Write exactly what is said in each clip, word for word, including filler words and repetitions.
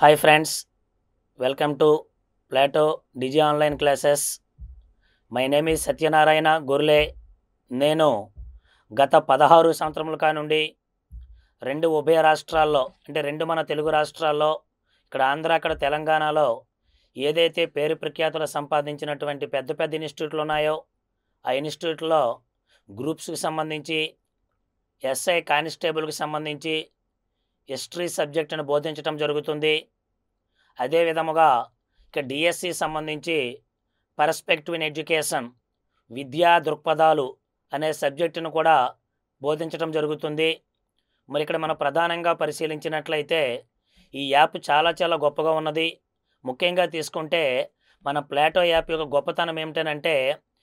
Hi friends, welcome to Plato D S C Online Classes. My name is Satyanarayana Gurle. నేను గత పదహారు సంవత్సరముల కానుండి రెండు ఉభయ రాష్ట్రాల్లో అంటే రెండు మన తెలుగు రాష్ట్రాల్లో ఇక్కడ ఆంధ్ర అక్కడ తెలంగాణలో ఏదైతే పేరు ప్రఖ్యాతులు సంపాదించినటువంటి పెద్ద పెద్ద ఇన్స్టిట్యూట్లు ఉన్నాయో ఆ ఇన్స్టిట్యూట్లో గ్రూప్స్కి సంబంధించి ఎస్ఐ కానిస్టేబుల్కి సంబంధించి హిస్టరీ సబ్జెక్టును బోధించడం జరుగుతుంది. అదే విధముగా ఇక డిఎస్సి సంబంధించి పర్స్పెక్టివ్ ఇన్ ఎడ్యుకేషన్ విద్యా దృక్పథాలు అనే సబ్జెక్టును కూడా బోధించడం జరుగుతుంది. మరి ఇక్కడ మనం ప్రధానంగా పరిశీలించినట్లయితే ఈ యాప్ చాలా చాలా గొప్పగా ఉన్నది. ముఖ్యంగా తీసుకుంటే మన ప్లాటో యాప్ యొక్క గొప్పతనం ఏమిటంటే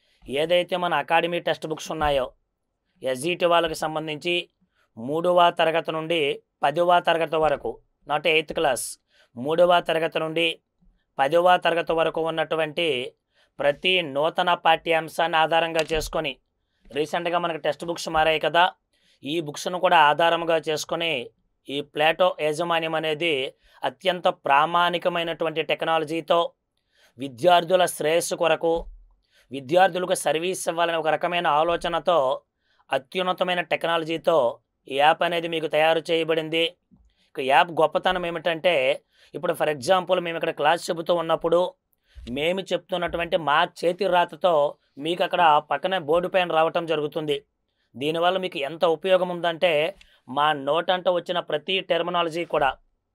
ఏదైతే మన అకాడమీ టెక్స్ట్ బుక్స్ ఉన్నాయో ఎస్జిటి వాళ్ళకి సంబంధించి మూడవ తరగతి నుండి పదవ తరగతి వరకు నాట్ ఎయిత్ క్లాస్ మూడవ తరగతి నుండి పదవ తరగతి వరకు ఉన్నటువంటి ప్రతి నూతన పాఠ్యాంశాన్ని ఆధారంగా చేసుకొని రీసెంట్గా మనకు టెక్స్ట్ బుక్స్ మారాయి కదా, ఈ బుక్స్ను కూడా ఆధారంగా చేసుకొని ఈ ప్లాటో యాజమాన్యం అనేది అత్యంత ప్రామాణికమైనటువంటి టెక్నాలజీతో విద్యార్థుల శ్రేయస్సు కొరకు విద్యార్థులకు సర్వీస్ ఇవ్వాలనే ఒక రకమైన ఆలోచనతో అత్యున్నతమైన టెక్నాలజీతో ఈ యాప్ అనేది మీకు తయారు చేయబడింది. ఇక యాప్ గొప్పతనం ఏమిటంటే ఇప్పుడు ఫర్ ఎగ్జాంపుల్ మేము ఇక్కడ క్లాస్ చెబుతూ ఉన్నప్పుడు మేము చెప్తున్నటువంటి మా చేతి రాతతో మీకు అక్కడ పక్కనే బోర్డు పైన రావటం జరుగుతుంది. దీనివల్ల మీకు ఎంత ఉపయోగం ఉందంటే మా నోట్ అంటూ వచ్చిన ప్రతి టెర్మినాలజీ కూడా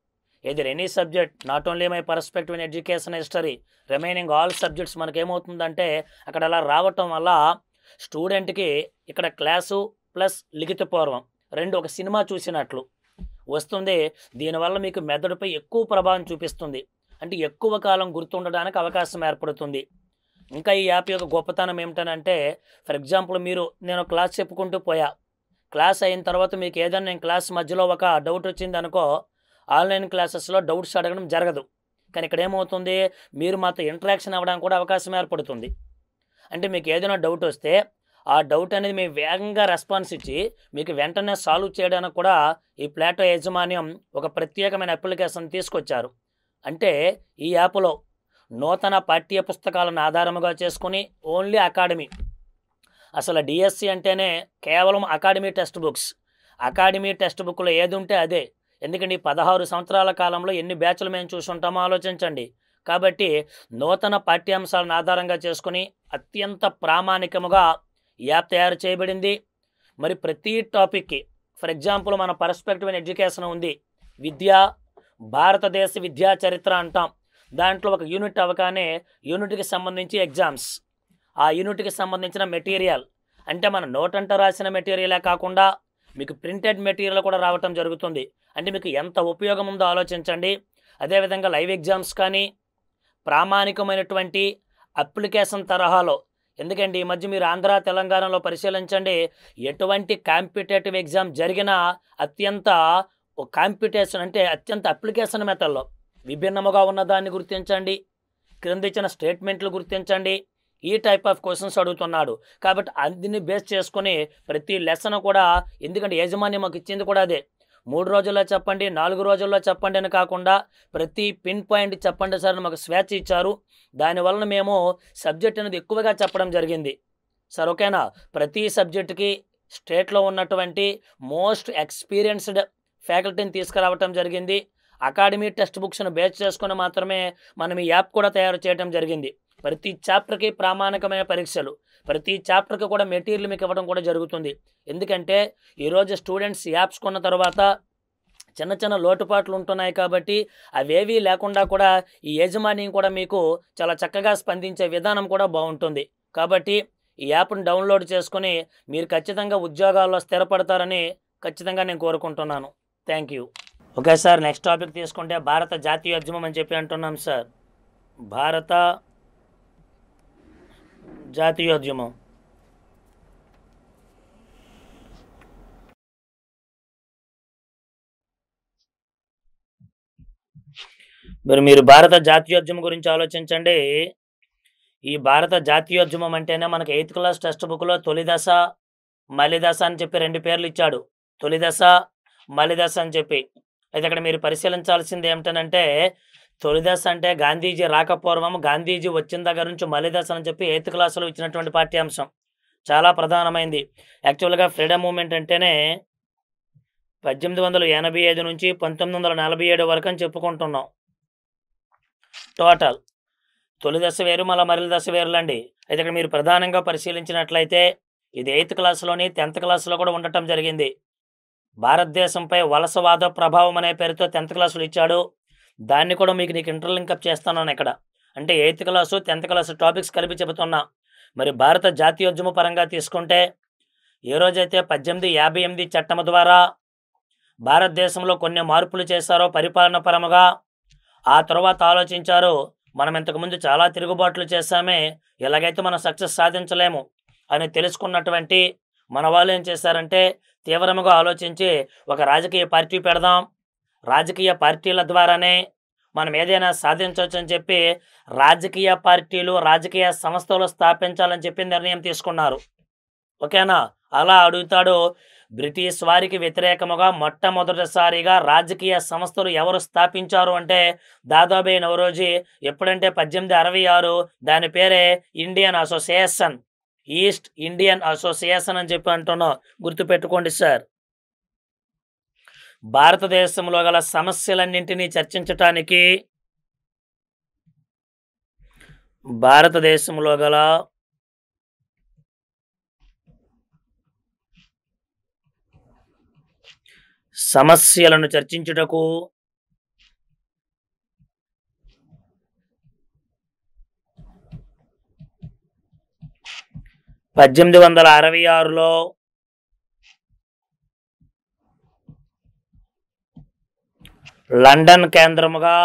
ఇది any subject not only my perspective in education history remaining all subjects మనకేమవుతుందంటే అక్కడ అలా రావటం వల్ల స్టూడెంట్కి ఇక్కడ క్లాసు ప్లస్ లిఖిత పూర్వం రెండు ఒక సినిమా చూసినట్లు వస్తుంది. దీనివల్ల మీకు మెదడుపై ఎక్కువ ప్రభావం చూపిస్తుంది, అంటే ఎక్కువ కాలం గుర్తుండడానికి అవకాశం ఏర్పడుతుంది. ఇంకా ఈ యాప్ యొక్క గొప్పతనం ఏమిటనంటే ఫర్ ఎగ్జాంపుల్ మీరు నేను క్లాస్ చెప్పుకుంటూ పోయా, క్లాస్ అయిన తర్వాత మీకు ఏదైనా నేను క్లాస్ మధ్యలో ఒక డౌట్ వచ్చింది అనుకో ఆన్లైన్ క్లాసెస్లో డౌట్స్ అడగడం జరగదు. కానీ ఇక్కడ ఏమవుతుంది మీరు మాతో ఇంటరాక్షన్ అవ్వడానికి కూడా అవకాశం ఏర్పడుతుంది. అంటే మీకు ఏదైనా డౌట్ వస్తే ఆ డౌట్ అనేది మేము వేగంగా రెస్పాన్స్ ఇచ్చి మీకు వెంటనే సాల్వ్ చేయడానికి కూడా ఈ ప్లాటో యాజమాన్యం ఒక ప్రత్యేకమైన అప్లికేషన్ తీసుకొచ్చారు. అంటే ఈ యాప్లో నూతన పాఠ్య పుస్తకాలను ఆధారముగా చేసుకుని ఓన్లీ అకాడమీ, అసలు డిఎస్సి అంటేనే కేవలం academy text books, academy text బుక్లో ఏది ఉంటే అదే. ఎందుకంటే ఈ పదహారు సంవత్సరాల కాలంలో ఎన్ని బ్యాచ్లు మేము చూసుంటామో ఆలోచించండి. కాబట్టి నూతన పాఠ్యాంశాలను ఆధారంగా చేసుకుని అత్యంత ప్రామాణికముగా యాప్ తయారు చేయబడింది. మరి ప్రతి టాపిక్కి ఫర్ ఎగ్జాంపుల్ మన పర్స్పెక్టివ్ ఇన్ ఎడ్యుకేషన్ ఉంది, విద్య భారతదేశ విద్యా చరిత్ర అంటాం. దాంట్లో ఒక యూనిట్ అవగానే యూనిట్కి సంబంధించి ఎగ్జామ్స్, ఆ యూనిట్కి సంబంధించిన మెటీరియల్ అంటే మన నోట్ అంట రాసిన మెటీరియలే కాకుండా మీకు ప్రింటెడ్ మెటీరియల్ కూడా రావటం జరుగుతుంది. అంటే మీకు ఎంత ఉపయోగం ఉందో ఆలోచించండి. అదేవిధంగా లైవ్ ఎగ్జామ్స్ కానీ ప్రామాణికమైనటువంటి అప్లికేషన్ తరహాలో, ఎందుకంటే ఈ మధ్య మీరు ఆంధ్ర తెలంగాణలో పరిశీలించండి, ఎటువంటి కాంపిటేటివ్ ఎగ్జామ్ జరిగినా అత్యంత కాంపిటీషన్ అంటే అత్యంత అప్లికేషన్ మెథడ్లో విభిన్నముగా ఉన్నదాన్ని గుర్తించండి, క్రింద ఇచ్చిన స్టేట్మెంట్లు గుర్తించండి, ఈ టైప్ ఆఫ్ క్వశ్చన్స్ అడుగుతున్నాడు. కాబట్టి అందుని బేస్ చేసుకొని ప్రతి లెసన్ కూడా, ఎందుకంటే యాజమాన్యం మాకు ఇచ్చింది కూడా అదే, మూడు రోజుల్లో చెప్పండి నాలుగు రోజుల్లో చెప్పండి అని కాకుండా ప్రతి పిన్ పాయింట్ చెప్పండి సార్ మాకు స్వేచ్ఛ ఇచ్చారు. దానివలన మేము సబ్జెక్ట్ అనేది ఎక్కువగా చెప్పడం జరిగింది సార్. ఓకేనా, ప్రతి సబ్జెక్టుకి స్టేట్లో ఉన్నటువంటి మోస్ట్ ఎక్స్పీరియన్స్డ్ ఫ్యాకల్టీని తీసుకురావటం జరిగింది. అకాడమీ టెక్స్ట్ బుక్స్ను బేస్ చేసుకుని మాత్రమే మనం ఈ యాప్ కూడా తయారు చేయడం జరిగింది. ప్రతి చాప్టర్కి ప్రామాణికమైన పరీక్షలు, ప్రతి చాప్టర్కి కూడా మెటీరియల్ మీకు ఇవ్వడం కూడా జరుగుతుంది. ఎందుకంటే ఈరోజు స్టూడెంట్స్ యాప్స్ కొన్న తర్వాత చిన్న చిన్న లోటుపాట్లు ఉంటున్నాయి కాబట్టి అవేవీ లేకుండా కూడా ఈ యాజమాన్యం కూడా మీకు చాలా చక్కగా స్పందించే విధానం కూడా బాగుంటుంది. కాబట్టి ఈ యాప్ను డౌన్లోడ్ చేసుకొని మీరు ఖచ్చితంగా ఉద్యోగాల్లో స్థిరపడతారని ఖచ్చితంగా నేను కోరుకుంటున్నాను. Thank you. Okay sir, next topic తీసుకుంటే భారత జాతీయోద్యమం అని చెప్పి అంటున్నాం సార్. భారత జాతీయోద్యమం మరి మీరు భారత జాతీయోద్యమం గురించి ఆలోచించండి. ఈ భారత జాతీయోద్యమం అంటేనే మనకి ఎయిత్ క్లాస్ టెక్స్ట్ బుక్లో తొలి దశ మలి దశ అని చెప్పి రెండు పేర్లు ఇచ్చాడు. తొలి దశ మలి దశ అని చెప్పి అయితే ఇక్కడ మీరు పరిశీలించాల్సింది ఏమిటనంటే తొలి దశ అంటే గాంధీజీ రాకపూర్వం, గాంధీజీ వచ్చిన దగ్గర నుంచి మలి దశ అని చెప్పి ఎయిత్ క్లాసులో ఇచ్చినటువంటి పాఠ్యాంశం చాలా ప్రధానమైంది. యాక్చువల్గా ఫ్రీడమ్ మూమెంట్ అంటేనే పద్దెనిమిది వందల ఎనభై ఐదు నుంచి పంతొమ్మిది వందల నలభై ఏడు వరకు అని చెప్పుకుంటున్నాం. టోటల్ తొలి దశ వేరు, మళ్ళీ మరల దశ వేరులండి. అయితే ఇక్కడ మీరు ప్రధానంగా పరిశీలించినట్లయితే ఇది ఎయిత్ క్లాసులోని టెన్త్ క్లాసులో కూడా ఉండటం జరిగింది. భారతదేశంపై వలసవాద ప్రభావం అనే పేరుతో టెన్త్ క్లాసులు ఇచ్చాడు. దాన్ని కూడా మీకు నీకు ఇంటర్లింకప్ చేస్తున్నాను ఇక్కడ. అంటే eighth class tenth class topics కలిపి చెబుతున్నా. మరి భారత జాతీయోద్యమ పరంగా తీసుకుంటే ఏ రోజైతే పద్దెనిమిది యాభై ఎనిమిది చట్టం ద్వారా భారతదేశంలో కొన్ని మార్పులు చేశారో పరిపాలన పరముగా, ఆ తర్వాత ఆలోచించారు మనం ఇంతకుముందు చాలా తిరుగుబాట్లు చేశామే, ఎలాగైతే మనం సక్సెస్ సాధించలేము అని తెలుసుకున్నటువంటి మన వాళ్ళు ఏం చేశారంటే తీవ్రముగా ఆలోచించి ఒక రాజకీయ పార్టీ పెడదాం, రాజకీయ పార్టీల ద్వారానే మనం ఏదైనా సాధించవచ్చు అని చెప్పి రాజకీయ పార్టీలు, రాజకీయ సంస్థలు స్థాపించాలని చెప్పి నిర్ణయం తీసుకున్నారు. ఓకేనా? అలా అడుగుతాడు, బ్రిటిష్ వారికి వ్యతిరేకముగా మొట్టమొదటిసారిగా రాజకీయ సంస్థలు ఎవరు స్థాపించారు అంటే దాదాబాయి నౌరోజీ. ఎప్పుడంటే పద్దెనిమిది అరవై ఆరు. దాని పేరే Indian association, East Indian association అని చెప్పి అంటున్నాం. గుర్తుపెట్టుకోండి సార్. భారతదేశంలో గల సమస్యలన్నింటినీ చర్చించటానికి భారతదేశంలో గల సమస్యలను చర్చించుటకు పద్దెనిమిది వందల అరవై ఆరులో లండన్ కేంద్రముగా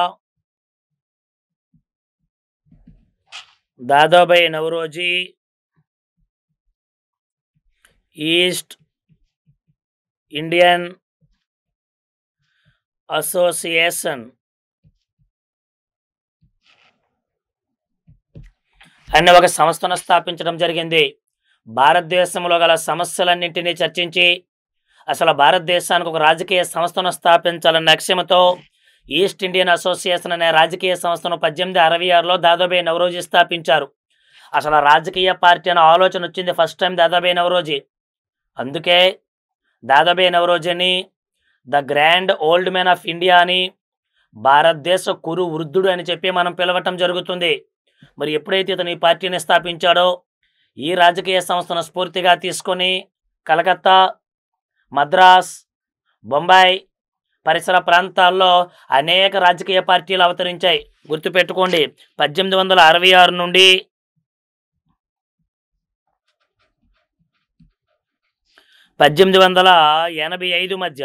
Dadabhai Naoroji East Indian association అనే ఒక సంస్థను స్థాపించడం జరిగింది. భారతదేశంలో గల సమస్యలన్నింటినీ చర్చించి అసలు భారతదేశానికి ఒక రాజకీయ సంస్థను స్థాపించాలన్న లక్ష్యంతో ఈస్ట్ ఇండియన్ అసోసియేషన్ అనే రాజకీయ సంస్థను పద్దెనిమిది అరవై ఆరులో దాదాబాయి నౌరోజీ స్థాపించారు. అసలు రాజకీయ పార్టీ అనే ఆలోచన వచ్చింది ఫస్ట్ టైం దాదాబాయి నౌరోజీ. అందుకే దాదాబాయి నౌరోజీని the grand old man of India అని, భారతదేశ కురు వృద్ధుడు అని చెప్పి మనం పిలవటం జరుగుతుంది. మరి ఎప్పుడైతే ఇతను ఈ పార్టీని స్థాపించాడో ఈ రాజకీయ సంస్థను స్ఫూర్తిగా తీసుకొని కలకత్తా, మద్రాస్, బొంబాయి పరిసర ప్రాంతాల్లో అనేక రాజకీయ పార్టీలు అవతరించాయి. గుర్తుపెట్టుకోండి, పద్దెనిమిది వందల అరవై ఆరు నుండి పద్దెనిమిది వందల ఎనభై ఐదు మధ్య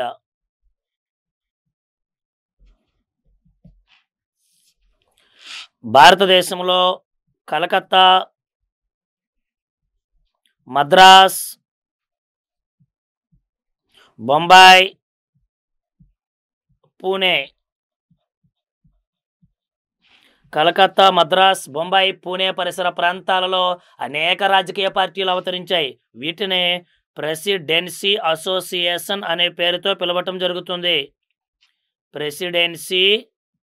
భారతదేశంలో కలకత్తా, మద్రాస్, బొంబాయి, పూణే, కలకత్తా, మద్రాస్, బొంబాయి, పూణే పరిసర ప్రాంతాలలో అనేక రాజకీయ పార్టీలు అవతరించాయి. వీటిని ప్రెసిడెన్సీ అసోసియేషన్ అనే పేరుతో పిలవటం జరుగుతుంది. ప్రెసిడెన్సీ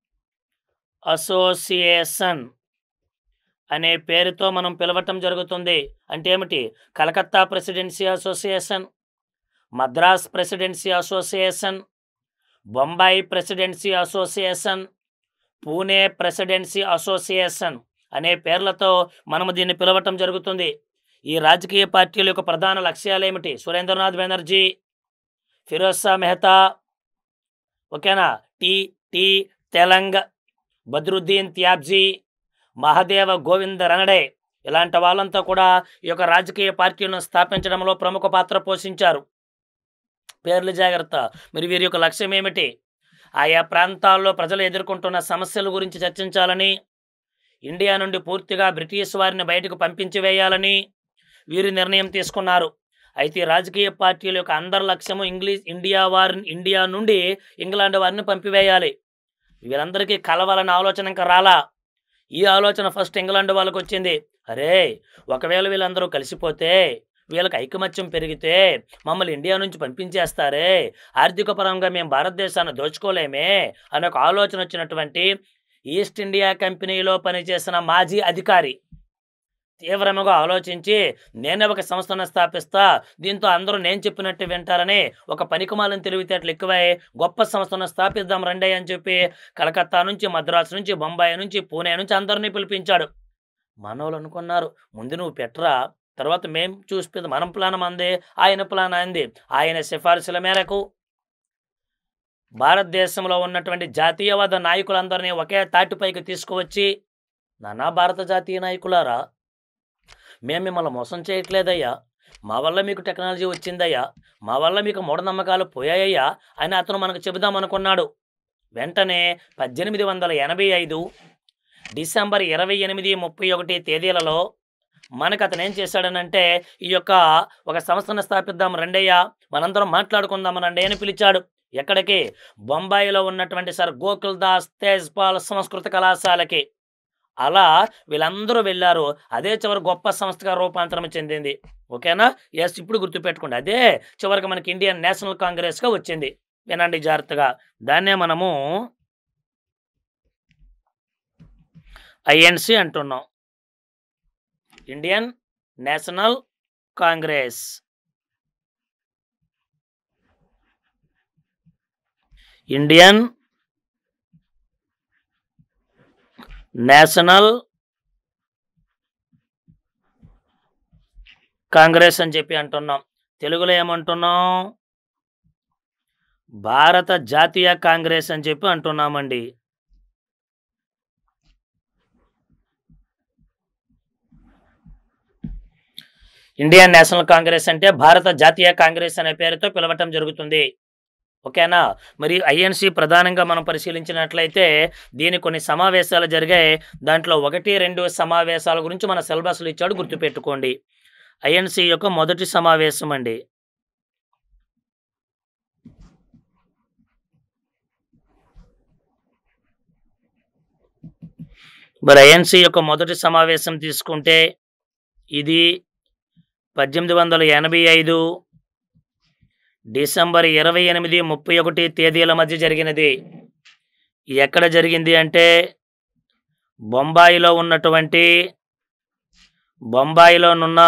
అసోసియేషన్ అనే పేరుతో మనం పిలవటం జరుగుతుంది. అంటే ఏమిటి? Calcutta presidency association, Madras presidency association, Bombay presidency association, Pune presidency association అనే పేర్లతో మనము దీన్ని పిలవటం జరుగుతుంది. ఈ రాజకీయ పార్టీల యొక్క ప్రధాన లక్ష్యాలు ఏమిటి? సురేంద్రనాథ్ బెనర్జీ, ఫిరోజ్ షా మెహతా, ఓకేనా, టి టి తెలంగ, బద్రుద్దీన్ త్యాబ్జీ, మహాదేవ గోవింద రనడే ఇలాంటి వాళ్ళంతా కూడా ఈ యొక్క రాజకీయ పార్టీలను స్థాపించడంలో ప్రముఖ పాత్ర పోషించారు. పేర్లు జాగ్రత్త. మరి వీరి యొక్క లక్ష్యం ఏమిటి? ఆయా ప్రాంతాల్లో ప్రజలు ఎదుర్కొంటున్న సమస్యల గురించి చర్చించాలని, ఇండియా నుండి పూర్తిగా బ్రిటిష్ వారిని బయటకు పంపించి వేయాలని వీరు నిర్ణయం తీసుకున్నారు. అయితే రాజకీయ పార్టీల యొక్క అందరి లక్ష్యము ఇంగ్లీష్ ఇండియా వారిని ఇండియా నుండి ఇంగ్లాండ్ వారిని పంపివేయాలి. వీరందరికీ కలవాలన్న ఆలోచన ఇంకా రాలా. ఈ ఆలోచన ఫస్ట్ ఇంగ్లాండ్ వాళ్ళకు వచ్చింది. అరే, ఒకవేళ వీళ్ళందరూ కలిసిపోతే వీళ్ళకి ఐకమత్యం పెరిగితే మమ్మల్ని ఇండియా నుంచి పంపించేస్తారే, ఆర్థిక పరంగా మేము భారతదేశాన్ని దోచుకోలేమే అనే ఒక ఆలోచన వచ్చినటువంటి ఈస్ట్ ఇండియా కంపెనీలో పనిచేసిన మాజీ అధికారి తీవ్రంగా ఆలోచించి నేనే ఒక సంస్థను స్థాపిస్తా, దీంతో అందరూ నేను చెప్పినట్టు వింటారని ఒక పనికిమాలిన తెలివితేటలు ఎక్కువై గొప్ప సంస్థను స్థాపిద్దాం రండి అని చెప్పి కలకత్తా నుంచి, మద్రాసు నుంచి, బొంబాయి నుంచి, పూణే నుంచి అందరినీ పిలిపించాడు. మనోళ్ళు అనుకున్నారు, ముందు నువ్వు పెట్టరా, తర్వాత మేము చూసి మనం ప్లాన్ అంది, ఆయన ప్లాన్ అంది. ఆయన సిఫార్సుల మేరకు భారతదేశంలో ఉన్నటువంటి జాతీయవాద నాయకులందరినీ ఒకే తాటిపైకి తీసుకువచ్చి, నానా భారత జాతీయ నాయకులారా, మేము మిమ్మల్ని మోసం చేయట్లేదయ్యా, మా వల్ల మీకు టెక్నాలజీ వచ్చిందయ్యా, మా వల్ల మీకు మూఢనమ్మకాలు పోయాయ్యా అని అతను మనకు చెబుదామనుకున్నాడు. వెంటనే పద్దెనిమిది వందల ఎనభై ఐదు డిసెంబర్ ఇరవై ఎనిమిది ముప్పై ఒకటి తేదీలలో మనకు అతను ఏం చేశాడనంటే, ఈ యొక్క ఒక సంస్థను స్థాపిద్దాం రండయ్యా, మనందరం మాట్లాడుకుందామనండి అని పిలిచాడు. ఎక్కడికి? బొంబాయిలో ఉన్నటువంటి సర్ గోకుల్ దాస్ తేజ్పాల్ సంస్కృత కళాశాలకి. అలా వీళ్ళందరూ వెళ్ళారు. అదే చివరి గొప్ప సంస్థగా రూపాంతరం చెందింది. ఓకేనా? ఎస్, ఇప్పుడు గుర్తుపెట్టుకోండి, అదే చివరికి మనకి ఇండియన్ నేషనల్ కాంగ్రెస్గా వచ్చింది. వినండి జాగ్రత్తగా. దాన్నే మనము ఐఎన్సి అంటున్నాం, Indian National Congress. Indian National Congress అని చెప్పి అంటున్నాం. తెలుగులో ఏమంటున్నాం? భారత జాతీయ కాంగ్రెస్ అని చెప్పి అంటున్నామండి. ఇండియన్ నేషనల్ కాంగ్రెస్ అంటే భారత జాతీయ కాంగ్రెస్ అనే పేరుతో పిలవటం జరుగుతుంది. ఓకేనా? మరి ఐఎన్సి ప్రధానంగా మనం పరిశీలించినట్లయితే దీని కొన్ని సమావేశాలు జరిగాయి. దాంట్లో ఒకటి రెండు సమావేశాల గురించి మన సిలబస్లు ఇచ్చాడు, గుర్తుపెట్టుకోండి. ఐఎన్సి యొక్క మొదటి సమావేశం అండి. మరి ఐఎన్సి యొక్క మొదటి సమావేశం తీసుకుంటే ఇది పద్దెనిమిది వందల ఎనభై ఐదు డిసెంబర్ ఇరవై ఎనిమిది ముప్పై ఒకటి తేదీల మధ్య జరిగినది. ఎక్కడ జరిగింది అంటే బొంబాయిలో ఉన్నటువంటి బొంబాయిలోనున్న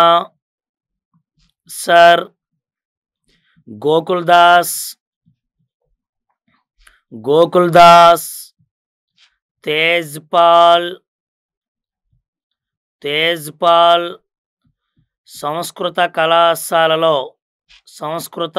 సర్ గోకుల్ దాస్ గోకుల్ దాస్ తేజ్పాల్ తేజ్పాల్ సంస్కృత కళాశాలలో సంస్కృత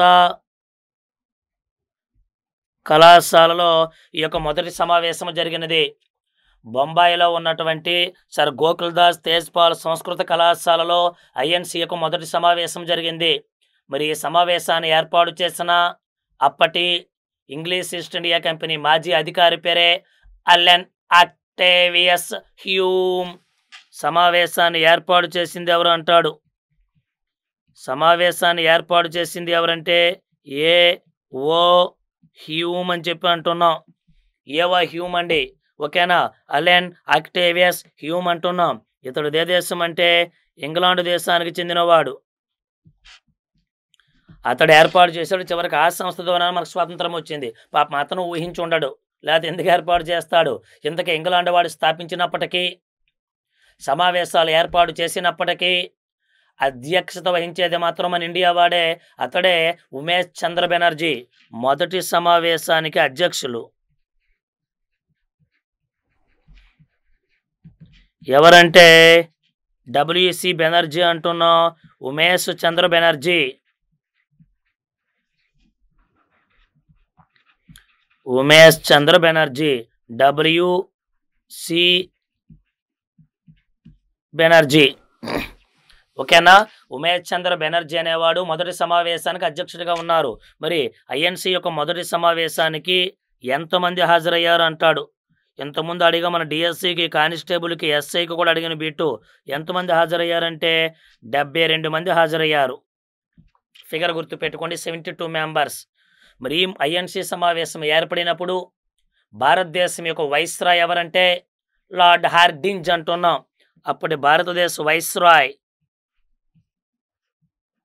కళాశాలలో ఈ యొక్క మొదటి సమావేశం జరిగినది. బొంబాయిలో ఉన్నటువంటి సర్ గోకుల్ దాస్ తేజ్పాల్ సంస్కృత కళాశాలలో ఐఎన్సి యొక్క మొదటి సమావేశం జరిగింది. మరి ఈ సమావేశాన్ని ఏర్పాటు చేసిన అప్పటి ఇంగ్లీష్ ఈస్ట్ ఇండియా కంపెనీ మాజీ అధికారి పేరే అలెన్ ఆక్టేవియస్ హ్యూమ్. సమావేశాన్ని ఏర్పాటు చేసింది ఎవరు అంటాడు? సమావేశాన్ని ఏర్పాటు చేసింది ఎవరంటే ఏ ఓ హ్యూమ్ అని చెప్పి అంటున్నాం. ఏవో హ్యూమ్ అండి. ఓకేనా? అలెన్ ఆక్టేవియస్ హ్యూమ్ అంటున్నాం. ఇతడు ఏ దేశం అంటే ఇంగ్లాండ్ దేశానికి చెందినవాడు. అతడు ఏర్పాటు చేశాడు. చివరికి ఆ సంస్థ ద్వారా మనకు స్వాతంత్రం వచ్చింది. పాపం అతను ఊహించి ఉండడు, లేకపోతే ఎందుకు ఏర్పాటు చేస్తాడు? ఇంతకీ ఇంగ్లాండ్ వాడు స్థాపించినప్పటికీ, సమావేశాలు ఏర్పాటు చేసినప్పటికీ అధ్యక్షత వహించేది మాత్రం మన ఇండియా వాడే. అతడే ఉమేష్ చంద్ర బెనర్జీ. మొదటి సమావేశానికి అధ్యక్షులు ఎవరంటే డబ్ల్యూసి బెనర్జీ అంటున్నాం. ఉమేష్ చంద్ర బెనర్జీ. ఉమేష్ చంద్ర బెనర్జీ డబ్ల్యూసి బెనర్జీ. ఓకేనా? ఉమేష్ చంద్ర బెనర్జీ అనేవాడు మొదటి సమావేశానికి అధ్యక్షుడిగా ఉన్నారు. మరి ఐఎన్సి యొక్క మొదటి సమావేశానికి ఎంతమంది హాజరయ్యారు అంటాడు. ఇంతకుముందు అడిగా మన డిఎస్సికి, కానిస్టేబుల్కి, ఎస్ఐకి కూడా అడిగిన బిట్టు ఎంతమంది హాజరయ్యారంటే డెబ్బై రెండు మంది హాజరయ్యారు. ఫిగర్ గుర్తుపెట్టుకోండి, సెవెంటీ టూ మెంబర్స్. మరి ఐఎన్సి సమావేశం ఏర్పడినప్పుడు భారతదేశం యొక్క వైస్రాయ్ ఎవరంటే లార్డ్ హార్డింజ్ అంటున్నాం. అప్పటి భారతదేశ viceroy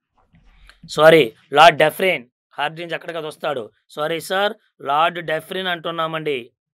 sorry lord Dufferin. Hardinge అక్కడ కదా వస్తాడు. సారీ సార్, లార్డ్ డెఫ్రిన్ అంటున్నామండి.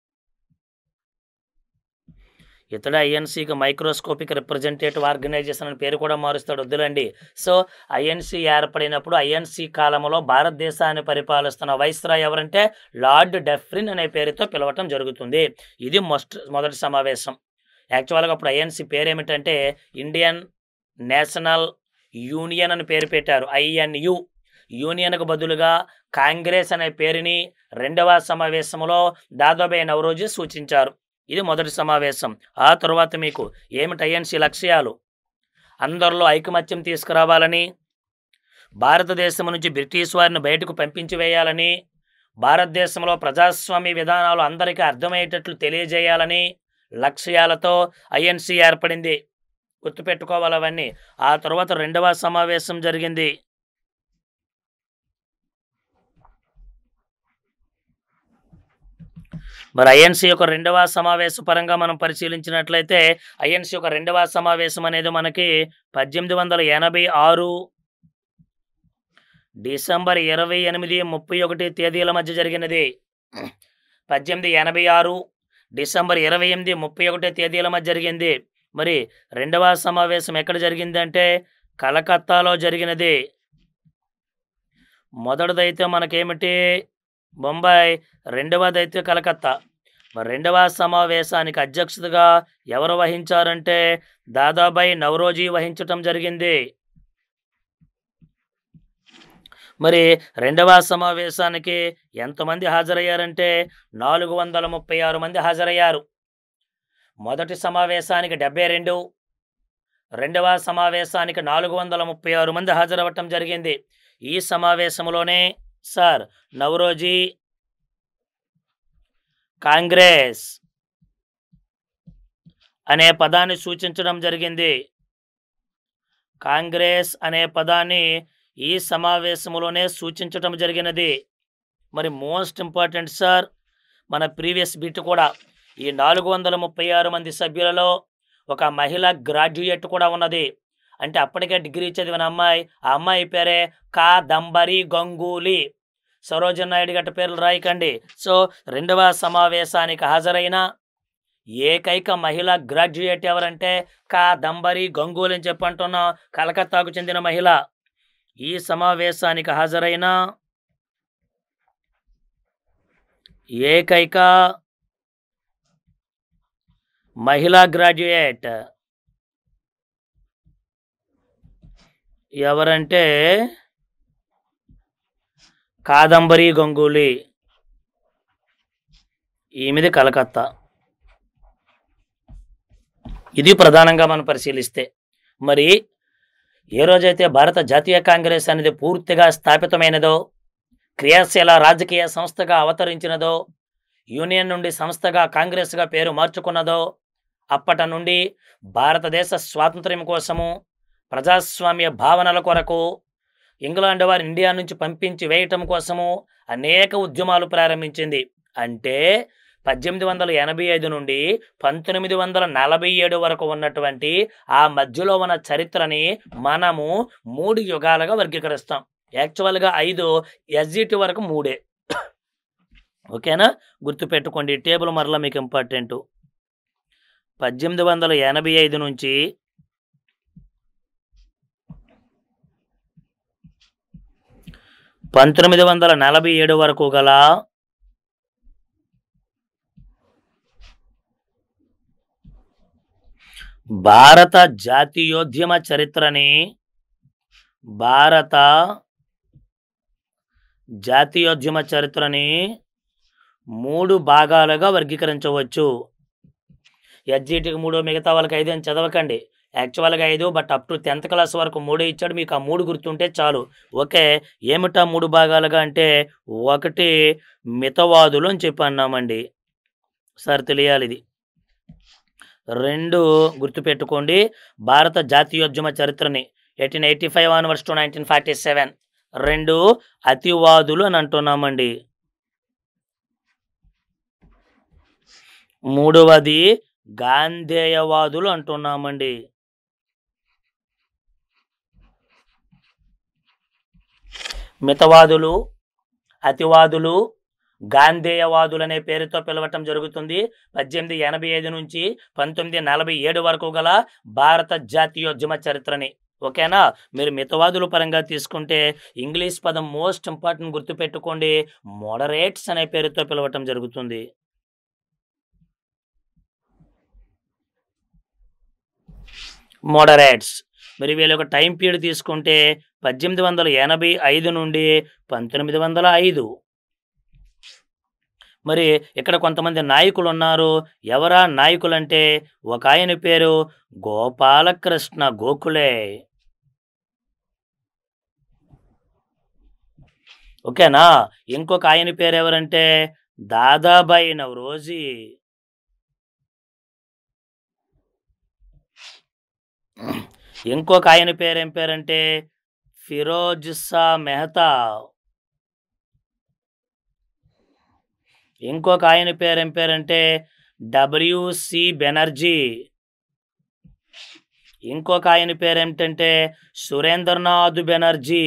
ఇతడు ఐఎన్సీకి మైక్రోస్కోపిక్ రిప్రజెంటేటివ్ ఆర్గనైజేషన్ అని పేరు కూడా మారుస్తాడు, వద్దులండి. సో ఐఎన్సీ ఏర్పడినప్పుడు ఐఎన్సీ కాలంలో భారతదేశాన్ని పరిపాలిస్తున్న వైస్రాయ్ ఎవరంటే లార్డ్ డెఫ్రిన్ అనే పేరుతో పిలవటం జరుగుతుంది. ఇది మొస్ట్ మొదటి సమావేశం. యాక్చువల్గా అప్పుడు ఐఎన్సీ పేరు ఏమిటంటే ఇండియన్ నేషనల్ యూనియన్ అని పేరు పెట్టారు, ఐఎన్యు. యూనియన్కు బదులుగా కాంగ్రెస్ అనే పేరుని రెండవ సమావేశంలో దాదాబాయి నౌరోజీ సూచించారు. ఇది మొదటి సమావేశం. ఆ తర్వాత మీకు ఏమిటి ఐఎన్సీ లక్ష్యాలు? అందరిలో ఐకమత్యం తీసుకురావాలని, భారతదేశం నుంచి బ్రిటిష్ వారిని బయటకు పంపించి వేయాలని, భారతదేశంలో ప్రజాస్వామ్య విధానాలు అందరికీ అర్థమయ్యేటట్లు తెలియజేయాలని లక్ష్యాలతో ఐఎన్సీ ఏర్పడింది. గుర్తుపెట్టుకోవాలి అవన్నీ. ఆ తర్వాత రెండవ సమావేశం జరిగింది. మరి ఐఎన్సీ యొక్క రెండవ సమావేశ పరంగా మనం పరిశీలించినట్లయితే ఐఎన్సీ యొక్క రెండవ సమావేశం అనేది మనకి పద్దెనిమిది వందల ఎనభై ఆరు డిసెంబర్ ఇరవై ఎనిమిది ముప్పై ఒకటి తేదీల మధ్య జరిగినది. పద్దెనిమిది ఎనభై ఆరు డిసెంబర్ ఇరవై ఎనిమిది ముప్పై ఒకటి తేదీల మధ్య జరిగింది. మరి రెండవ సమావేశం ఎక్కడ జరిగిందంటే కలకత్తాలో జరిగినది. మొదటిదైతే మనకేమిటి బొంబాయి, రెండవదైతే కలకత్తా. మరి రెండవ సమావేశానికి అధ్యక్షతగా ఎవరు వహించారంటే దాదాబాయి నౌరోజీ వహించటం జరిగింది. మరి రెండవ సమావేశానికి ఎంతమంది హాజరయ్యారంటే నాలుగు వందల ముప్పై ఆరు మంది హాజరయ్యారు. మొదటి సమావేశానికి డెబ్బై రెండు, రెండవ సమావేశానికి నాలుగు వందల ముప్పై ఆరు మంది హాజరవ్వటం జరిగింది. ఈ సమావేశంలోనే సార్ నౌరోజీ కాంగ్రెస్ అనే పదాన్ని సూచించడం జరిగింది. కాంగ్రెస్ అనే పదాన్ని ఈ సమావేశంలోనే సూచించడం జరిగినది. మరి మోస్ట్ ఇంపార్టెంట్ సార్, మన ప్రీవియస్ బిట్ కూడా ఈ నాలుగు వందల ముప్పై ఆరు మంది సభ్యులలో ఒక మహిళా గ్రాడ్యుయేట్ కూడా ఉన్నది. అంటే అప్పటికే డిగ్రీ చదివిన అమ్మాయి. ఆ అమ్మాయి పేరే కాదంబరి గంగూలీ. సరోజన్ నాయుడు గట్ట పేర్లు రాయకండి. సో రెండవ సమావేశానికి హాజరైన ఏకైక మహిళా గ్రాడ్యుయేట్ ఎవరంటే కాదంబరి గంగూలీ అని చెప్పంటున్నాం, కలకత్తాకు చెందిన మహిళ. ఈ సమావేశానికి హాజరైన ఏకైక మహిళా గ్రాడ్యుయేట్ ఎవరంటే కాదంబరి గంగూలీ. ఈమెది కలకత్తా. ఇది ప్రధానంగా మనం పరిశీలిస్తే, మరి ఏ రోజైతే భారత జాతీయ కాంగ్రెస్ అనేది పూర్తిగా స్థాపితమైనదో, క్రియాశీల రాజకీయ సంస్థగా అవతరించినదో, యూనియన్ నుండి సంస్థగా కాంగ్రెస్గా పేరు మార్చుకున్నదో, అప్పటి నుండి భారతదేశ స్వాతంత్ర్యం కోసము, ప్రజాస్వామ్య భావనల కొరకు, ఇంగ్లాండ్ వారి ఇండియా నుంచి పంపించి వేయటం కోసము అనేక ఉద్యమాలు ప్రారంభించింది. అంటే పద్దెనిమిది వందల ఎనభై ఐదు నుండి పంతొమ్మిది వందల నలభై ఏడు వరకు ఉన్నటువంటి ఆ మధ్యలో ఉన్న చరిత్రని మనము మూడు యుగాలుగా వర్గీకరిస్తాం. యాక్చువల్గా ఐదు, ఎస్జిటి వరకు మూడే. ఓకేనా, గుర్తుపెట్టుకోండి. టేబుల్ మరలా మీకు ఇంపార్టెంట్. పద్దెనిమిది వందల ఎనభై ఐదు నుంచి పంతొమ్మిది వందల నలభై ఏడు వరకు గల భారత జాతీయోద్యమ చరిత్రని భారత జాతీయోద్యమ చరిత్రని మూడు భాగాలుగా వర్గీకరించవచ్చు. ఎస్జిటికి మూడు, మిగతా వాళ్ళకి ఐదు అని చదవకండి. యాక్చువల్గా ఐదు, but up to tenth class వరకు మూడే ఇచ్చాడు. మీకు ఆ మూడు గుర్తుంటే చాలు. ఓకే, ఏమిటా మూడు భాగాలుగా అంటే ఒకటి మితవాదులు అని చెప్పి అన్నామండి, సార్ తెలియాలి ఇది. రెండు, గుర్తుపెట్టుకోండి, భారత జాతీయోద్యమ చరిత్రని eighteen eighty five onwards to nineteen forty seven రెండు అతివాదులు అని అంటున్నామండి. మూడవది గాంధేయవాదులు అంటున్నామండి. మితవాదులు, అతివాదులు, గాంధేయవాదులు అనే పేరుతో పిలవటం జరుగుతుంది. పద్దెనిమిది ఎనభై ఐదు నుంచి పంతొమ్మిది నలభై ఏడు వరకు గల భారత జాతీయోద్యమ చరిత్రని. ఓకేనా? మీరు మితవాదుల పరంగా తీసుకుంటే ఇంగ్లీష్ పదం మోస్ట్ ఇంపార్టెంట్ గుర్తుపెట్టుకోండి, మోడరేట్స్ అనే పేరుతో పిలవటం జరుగుతుంది. మోడరేట్స్. మరి వీళ్ళ యొక్క టైం పీరియడ్ తీసుకుంటే పద్దెనిమిది వందల ఎనభై ఐదు నుండి పంతొమ్మిది వందల ఐదు. మరి ఇక్కడ కొంతమంది నాయకులు ఉన్నారు. ఎవరా నాయకులు అంటే ఒక ఆయన పేరు గోపాలకృష్ణ గోఖలే. ఓకేనా? ఇంకొక ఆయన పేరు ఎవరంటే దాదాబాయి నవరోజీ. ఇంకొక ఆయన పేరు ఏం పేరంటే ఫిరోజ్ షా మెహతా. ఇంకొక ఆయన పేరు ఏం పేరంటే డబ్ల్యూసి బెనర్జీ. ఇంకొక ఆయన పేరు ఏమిటంటే సురేంద్రనాథ్ బెనర్జీ.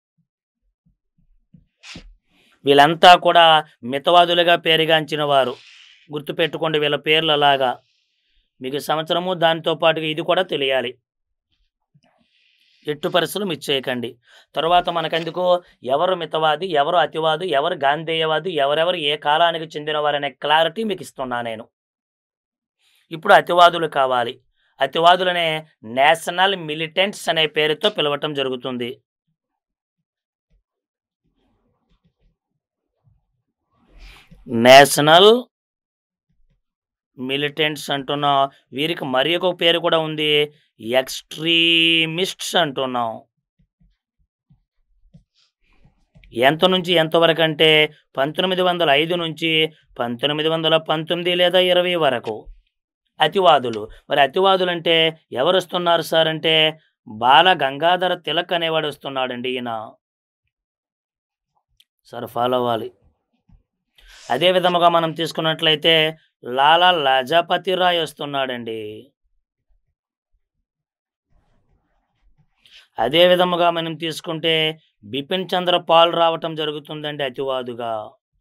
వీళ్ళంతా కూడా మితవాదులుగా పేరుగాంచిన వారు. గుర్తుపెట్టుకోండి వీళ్ళ పేర్లు అలాగా. మీకు సంవత్సరము దానితో పాటుగా ఇది కూడా తెలియాలి. ఎట్టు పరిస్థితులు మిస్ చేయకండి. తర్వాత మనకెందుకు ఎవరు మితవాది, ఎవరు అతివాది, ఎవరు గాంధేయవాది, ఎవరెవరు ఏ కాలానికి చెందినవారనే క్లారిటీ మీకు ఇస్తున్నా నేను. ఇప్పుడు అతివాదులు కావాలి. అతివాదులనే నేషనల్ మిలిటెంట్స్ అనే పేరుతో పిలవటం జరుగుతుంది. నేషనల్ మిలిటెంట్స్ అంటున్నాం. వీరికి మరి ఒక పేరు కూడా ఉంది, ఎక్స్ట్రీమిస్ట్స్ అంటున్నాం. ఎంత నుంచి ఎంతవరకు అంటే పంతొమ్మిది వందల ఐదు నుంచి పంతొమ్మిది వందల పంతొమ్మిది లేదా ఇరవై వరకు అతివాదులు. మరి అతివాదులు అంటే ఎవరు వస్తున్నారు సార్ అంటే బాల గంగాధర తిలక్ అనేవాడు వస్తున్నాడండి. ఈయన సార్ ఫాలో అవ్వాలి. అదే విధముగా మనం తీసుకున్నట్లయితే లాలా లజపతి రాయ్ వస్తున్నాడండి. అదే విధముగా మనం తీసుకుంటే బిపిన్ చంద్ర పాల్ రావటం జరుగుతుందండి అతివాదుగా.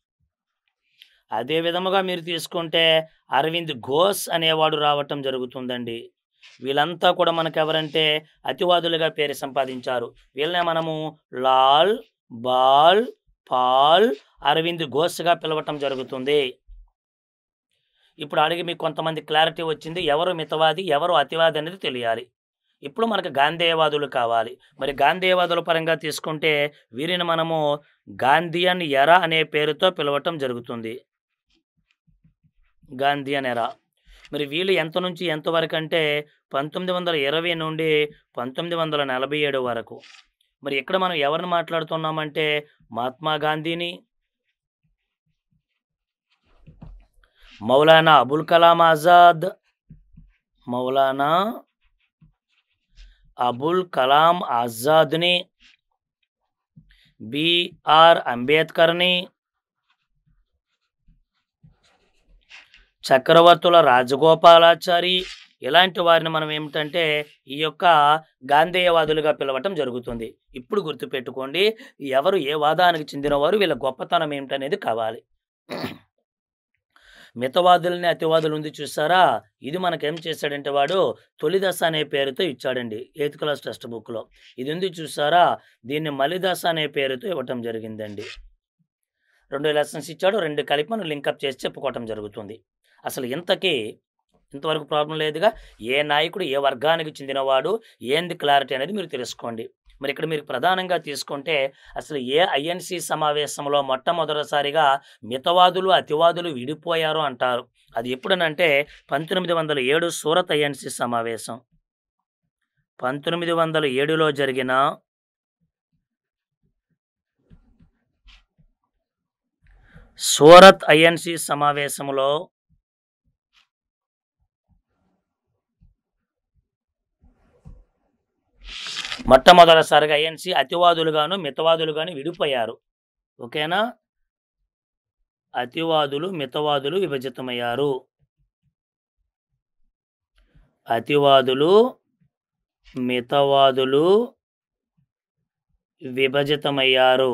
అదే విధముగా మీరు తీసుకుంటే అరవింద్ ఘోష్ అనేవాడు రావటం జరుగుతుందండి. వీళ్ళంతా కూడా మనకు ఎవరంటే అతివాదులుగా పేరు సంపాదించారు. వీళ్ళనే మనము లాల్, బాల్, పాల్, అరవింద్ ఘోష్గా పిలవటం జరుగుతుంది. ఇప్పుడు అడిగి మీకు కొంతమంది క్లారిటీ వచ్చింది, ఎవరు మితవాది ఎవరు అతివాది అనేది తెలియాలి. ఇప్పుడు మనకు గాంధేయవాదులు కావాలి. మరి గాంధేయవాదుల పరంగా తీసుకుంటే వీరిని మనము గాంధీయన్ ఎరా అనే పేరుతో పిలవటం జరుగుతుంది. గాంధీయన్ ఎరా. మరి వీళ్ళు ఎంత నుంచి ఎంతవరకు అంటే పంతొమ్మిది వందల ఇరవై నుండి పంతొమ్మిది వందల నలభై ఏడు వరకు. మరి ఇక్కడ మనం ఎవరిని మాట్లాడుతున్నామంటే మహాత్మా గాంధీని, మౌలానా అబుల్ కలాం ఆజాద్, మౌలానా అబుల్ కలాం ఆజాద్ని, బిఆర్ అంబేద్కర్ని, చక్రవర్తుల రాజగోపాలాచారి, ఇలాంటి వారిని మనం ఏమిటంటే ఈ యొక్క గాంధేయవాదులుగా పిలవటం జరుగుతుంది. ఇప్పుడు గుర్తుపెట్టుకోండి, ఎవరు ఏ వాదానికి చెందినవారు, వీళ్ళ గొప్పతనం ఏమిటనేది కావాలి. మితవాదులని అతివాదులు ఉంది చూసారా, ఇది మనకేం చేశాడంటే వాడు తొలి దశ అనే పేరుతో ఇచ్చాడండి ఎయిత్ క్లాస్ టెక్స్ట్ బుక్లో. ఇది ఉంది చూసారా, దీన్ని మలి దశ అనే పేరుతో ఇవ్వటం జరిగిందండి. రెండు లెసన్స్ ఇచ్చాడు, రెండు కలిపి మనం లింకప్ చేసి చెప్పుకోవటం జరుగుతుంది. అసలు ఇంతకీ ఇంతవరకు ప్రాబ్లం లేదుగా, ఏ నాయకుడు ఏ వర్గానికి చెందినవాడు ఏంది క్లారిటీ అనేది మీరు తెలుసుకోండి. మరి ఇక్కడ మీరు ప్రధానంగా తీసుకుంటే అసలు ఏ ఐఎన్సి సమావేశంలో మొట్టమొదటిసారిగా మితవాదులు అతివాదులు విడిపోయారు అంటారు. అది ఎప్పుడనంటే పంతొమ్మిది వందల ఏడు సూరత్ ఐఎన్సి సమావేశం. పంతొమ్మిది వందల ఏడులో జరిగిన సూరత్ ఐఎన్సి సమావేశంలో మొట్టమొదటిసారిగా ఐఎన్సి అతివాదులుగాను మితవాదులుగాను విడిపోయారు. ఓకేనా? అతివాదులు మితవాదులు విభజితమయ్యారు. అతివాదులు మితవాదులు విభజితమయ్యారు.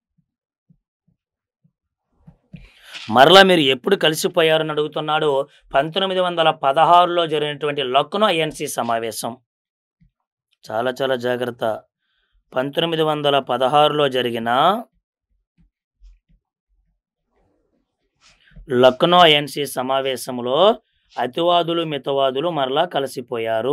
మరలా మీరు ఎప్పుడు కలిసిపోయారని అడుగుతున్నాడు. పంతొమ్మిది వందల పదహారులో జరిగినటువంటి లక్నో ఐఎన్సి సమావేశం. చాలా చాలా జాగ్రత్త. పంతొమ్మిది వందల పదహారులో జరిగిన లక్నో ఐఎన్సి సమావేశంలో అతివాదులు మితవాదులు మరలా కలిసిపోయారు.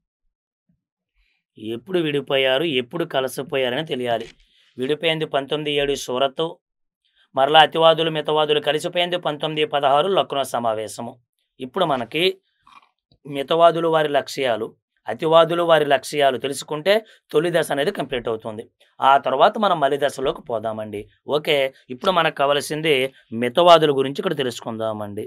ఎప్పుడు విడిపోయారు, ఎప్పుడు కలిసిపోయారని తెలియాలి. విడిపోయింది పంతొమ్మిది ఏడు సూరత్, మరలా అతివాదులు మితవాదులు కలిసిపోయింది పంతొమ్మిది పదహారు లక్నో సమావేశము. ఇప్పుడు మనకి మితవాదులు వారి లక్ష్యాలు, అతివాదులు వారి లక్ష్యాలు తెలుసుకుంటే తొలి దశ అనేది కంప్లీట్ అవుతుంది. ఆ తర్వాత మనం మలి దశలోకి పోదామండి. ఓకే, ఇప్పుడు మనకు కావాల్సింది మితవాదుల గురించి ఇక్కడ తెలుసుకుందామండి.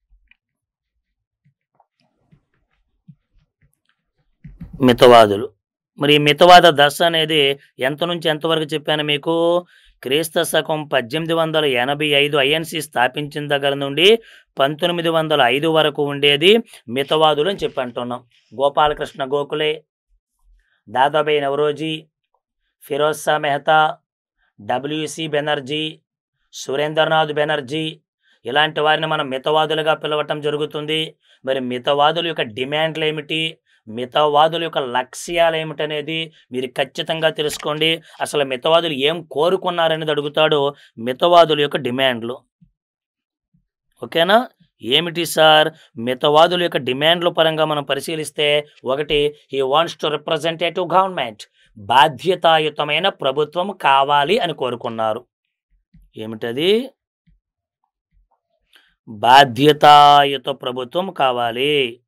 మితవాదులు. మరి మితవాద దశ అనేది ఎంత నుంచి ఎంతవరకు చెప్పాను మీకు? క్రీస్తు శకం పద్దెనిమిది వందల ఎనభై ఐదు ఐఎన్సి స్థాపించిన దగ్గర నుండి పంతొమ్మిది వందల ఐదు వరకు ఉండేది మితవాదులు అని చెప్పి అంటున్నాం. గోపాలకృష్ణ గోఖలే, దాదాబాయి నవరోజీ, ఫిరోజ్ షా మెహతా, డబ్ల్యూసి బెనర్జీ, సురేంద్రనాథ్ బెనర్జీ, ఇలాంటి వారిని మనం మితవాదులుగా పిలవటం జరుగుతుంది. మరి మితవాదుల యొక్క డిమాండ్లు ఏమిటి, మితవాదుల యొక్క లక్ష్యాలు ఏమిటనేది మీరు ఖచ్చితంగా తెలుసుకోండి. అసలు మితవాదులు ఏం కోరుకున్నారనేది అడుగుతాడు. మితవాదుల యొక్క డిమాండ్లు. ఓకేనా? ఏమిటి సార్ మితవాదుల యొక్క డిమాండ్ల పరంగా మనం పరిశీలిస్తే, ఒకటి, he wants to representative government, బాధ్యతాయుతమైన ప్రభుత్వం కావాలి అని కోరుకున్నారు. ఏమిటది? బాధ్యతాయుత ప్రభుత్వం కావాలి.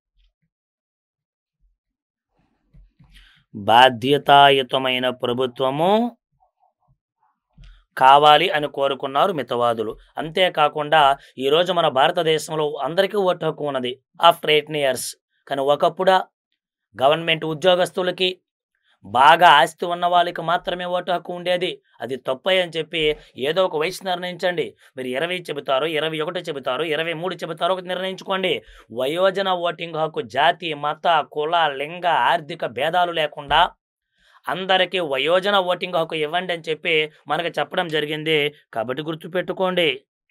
బాధ్యతాయుతమైన ప్రభుత్వము కావాలి అని కోరుకున్నారు మితవాదులు. అంతేకాకుండా ఈరోజు మన భారతదేశంలో అందరికీ ఓటు హక్కు ఉన్నది ఆఫ్టర్ ఎయిటీన్ ఇయర్స్. కానీ ఒకప్పుడు గవర్నమెంట్ ఉద్యోగస్తులకి, బాగా ఆస్తి ఉన్న వాళ్ళకి మాత్రమే ఓటు హక్కు ఉండేది. అది తప్పే అని చెప్పి ఏదో ఒక వయసు నిర్ణయించండి. మీరు ఇరవై చెబుతారు, ఇరవై ఒకటి చెబుతారు, ఇరవై మూడు చెబుతారు, ఒకటి నిర్ణయించుకోండి. వయోజన ఓటింగ్ హక్కు జాతి, మత, కుల, లింగ, ఆర్థిక భేదాలు లేకుండా అందరికీ వయోజన ఓటింగ్ హక్కు ఇవ్వండి అని చెప్పి మనకు చెప్పడం జరిగింది. కాబట్టి గుర్తుపెట్టుకోండి,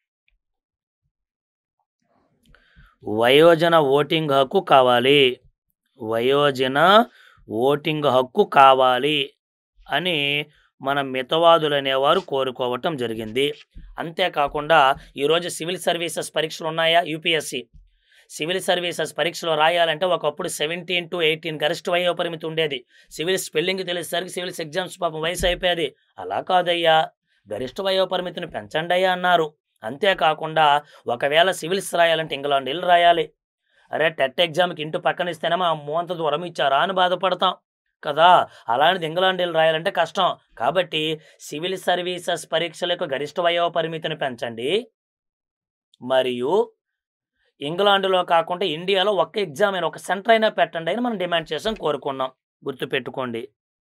వయోజన ఓటింగ్ హక్కు కావాలి, వయోజన ఓటింగ్ హక్కు కావాలి అని మన మితవాదులు అనేవారు కోరుకోవటం జరిగింది. అంతేకాకుండా ఈరోజు సివిల్ సర్వీసెస్ పరీక్షలు ఉన్నాయా? యూపీఎస్సి సివిల్ సర్వీసెస్ పరీక్షలు రాయాలంటే ఒకప్పుడు సెవెంటీన్ టు ఎయిటీన్ గరిష్ట వయో పరిమితి ఉండేది. సివిల్ స్పెల్లింగ్ తెలిసేసరికి సివిల్స్ ఎగ్జామ్స్ పాపం వయసు అయిపోయేది. అలా కాదయ్యా, గరిష్ట వయో పరిమితిని పెంచండి అయ్యా అన్నారు. అంతేకాకుండా ఒకవేళ సివిల్స్ రాయాలంటే ఇంగ్లాండ్ వెళ్ళి రాయాలి. అరే టెట్ ఎగ్జామ్కి ఇంటి పక్కన ఇస్తేనే మా అమ్మంత దూరం ఇచ్చారా అని బాధపడతాం కదా. అలాంటిది ఇంగ్లాండ్ వెళ్ళి రాయాలంటే కష్టం. కాబట్టి సివిల్ సర్వీసెస్ పరీక్షలకు గరిష్ట వయో పరిమితిని పెంచండి, మరియు ఇంగ్లాండ్లో కాకుండా ఇండియాలో ఒక్క ఎగ్జామ్ అయినా, ఒక సెంటర్ అయినా పెట్టండి అని మనం డిమాండ్ చేసాం, కోరుకున్నాం. గుర్తుపెట్టుకోండి,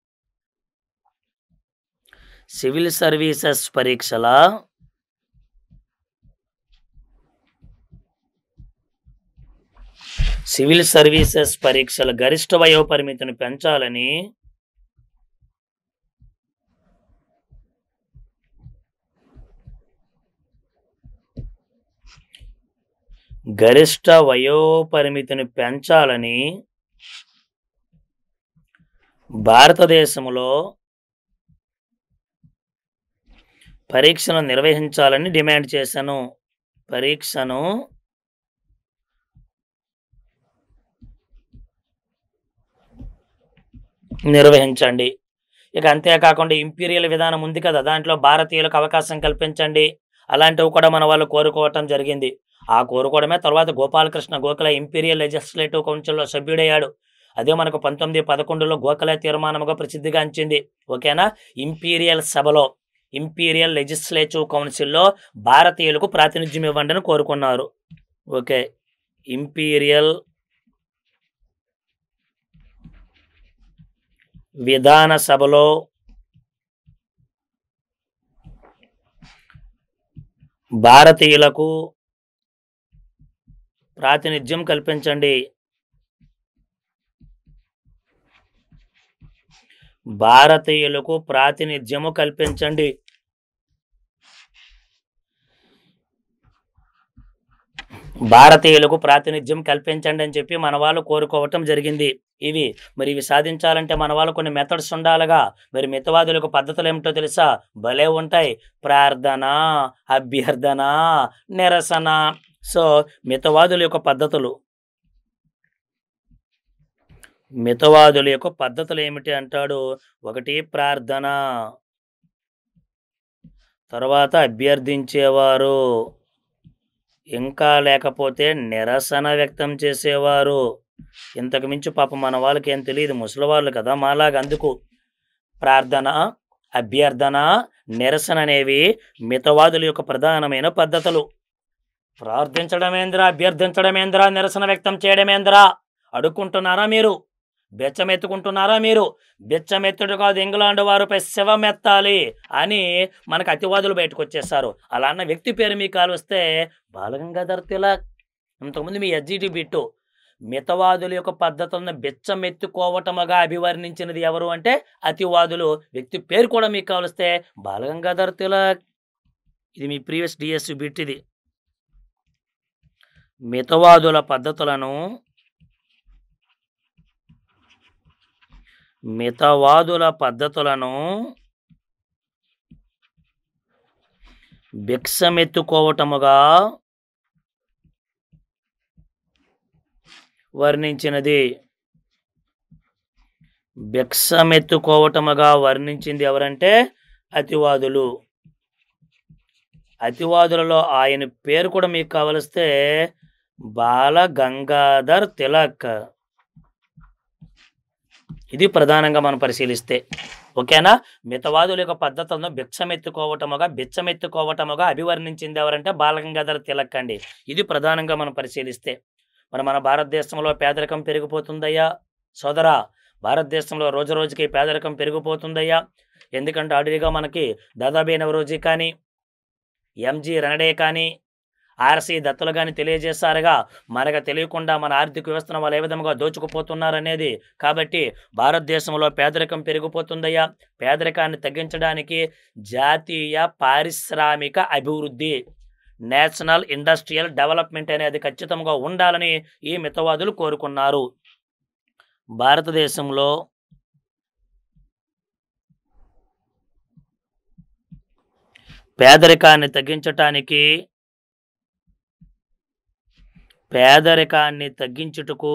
సివిల్ సర్వీసెస్ పరీక్షల సివిల్ సర్వీసెస్ పరీక్షల గరిష్ట వయో పరిమితిని పెంచాలని గరిష్ట వయో పరిమితిని పెంచాలని భారతదేశంలో పరీక్షను నిర్వహించాలని డిమాండ్ చేశాను. పరీక్షను నిర్వహించండి. ఇక అంతేకాకుండా ఇంపీరియల్ విధానం ఉంది కదా, దాంట్లో భారతీయులకు అవకాశం కల్పించండి. అలాంటివి కూడా మన వాళ్ళు కోరుకోవటం జరిగింది. ఆ కోరుకోవడమే తర్వాత గోపాలకృష్ణ గోఖలే ఇంపీరియల్ లెజిస్లేటివ్ కౌన్సిల్లో సభ్యుడయ్యాడు. అదే మనకు పంతొమ్మిది పదకొండులో గోఖలే తీర్మానముగా ప్రసిద్ధిగాంచింది. ఓకేనా? ఇంపీరియల్ సభలో, ఇంపీరియల్ లెజిస్లేటివ్ కౌన్సిల్లో భారతీయులకు ప్రాతినిధ్యం ఇవ్వండి అని కోరుకున్నారు. ఓకే, ఇంపీరియల్ విధాన సభలో భారతీయులకు ప్రాతినిధ్యం కల్పించండి. భారతీయులకు ప్రాతినిధ్యము కల్పించండి. భారతీయులకు ప్రాతినిధ్యం కల్పించండి అని చెప్పి మన వాళ్ళు కోరుకోవటం జరిగింది. ఇవి మరి ఇవి సాధించాలంటే మన వాళ్ళు కొన్ని మెథడ్స్ ఉండాలిగా. మరి మితవాదులకు పద్ధతులు ఏమిటో తెలుసా? భలే ఉంటాయి. ప్రార్థన, అభ్యర్థన, నిరసన. సో మితవాదుల యొక్క పద్ధతులు మితవాదుల యొక్క పద్ధతులు ఏమిటి అంటాడు? ఒకటి ప్రార్థన, తర్వాత అభ్యర్థించేవారు, ఇంకా లేకపోతే నిరసన వ్యక్తం చేసేవారు. ఇంతకు మించి పాపం మన వాళ్ళకి ఏం తెలియదు, ముసలి వాళ్ళు కదా మాలాగా. అందుకు ప్రార్థన, అభ్యర్థన, నిరసన అనేవి మితవాదుల యొక్క ప్రధానమైన పద్ధతులు. ప్రార్థించడమేంద్రా, అభ్యర్థించడమేంద్రా, నిరసన వ్యక్తం చేయడమేంద్రా? అడుక్కుంటున్నారా మీరు? బెచ్చమెత్తుకుంటున్నారా మీరు? బెచ్చమెత్తుడు కాదు, ఇంగ్లాండ్ వారిపై శవమెత్తాలి అని మనకు అతివాదులు బయటకు వచ్చేస్తారు. అలా అన్న వ్యక్తి పేరు మీకు కాలుస్తే బాలగంగాధర్ తిలక్. ఇంతకుముందు మీ ఎస్జిటి బిట్టు మితవాదుల యొక్క పద్ధతులను బెచ్చమెత్తుకోవటముగా అభివర్ణించినది ఎవరు అంటే అతివాదులు. వ్యక్తి పేరు కూడా మీకు కావలిస్తే బాలగంగాధర్ తిలక్. ఇది మీ ప్రీవియస్ డిఎస్సి బిట్. ఇది మితవాదుల పద్ధతులను మితవాదుల పద్ధతులను భిక్షమెత్తుకోవటముగా వర్ణించినది. భిక్షమెత్తుకోవటముగా వర్ణించింది ఎవరంటే అతివాదులు. అతివాదులలో ఆయన పేరు కూడా మీకు కావలిస్తే బాలగంగాధర్ తిలక్. ఇది ప్రధానంగా మనం పరిశీలిస్తే. ఓకేనా? మితవాదుల యొక్క పద్ధతులను భిక్షమెత్తుకోవటముగా బిచ్చమెత్తుకోవటముగా అభివర్ణించింది ఎవరంటే బాలగంగాధర్ తిలక్ అండి. ఇది ప్రధానంగా మనం పరిశీలిస్తే. మరి మన భారతదేశంలో పేదరికం పెరిగిపోతుందయ్యా సోదరా. భారతదేశంలో రోజు రోజుకి పేదరికం పెరిగిపోతుందయ్యా. ఎందుకంటే ఆడిగా మనకి దాదాబీ నవరోజీ కానీ, ఎంజీ రనడే కానీ, ఆర్సీ దత్తులు కానీ తెలియజేశారుగా. మనకు తెలియకుండా మన ఆర్థిక వ్యవస్థను వాళ్ళు ఏ విధంగా దోచుకుపోతున్నారనేది. కాబట్టి భారతదేశంలో పేదరికం పెరిగిపోతుందయ్యా. పేదరికాన్ని తగ్గించడానికి జాతీయ పారిశ్రామిక అభివృద్ధి, నేషనల్ ఇండస్ట్రియల్ డెవలప్మెంట్ అనేది ఖచ్చితంగా ఉండాలని ఈ మితవాదులు కోరుకున్నారు. భారతదేశంలో పేదరికాన్ని తగ్గించటానికి పేదరికాన్ని తగ్గించుటకు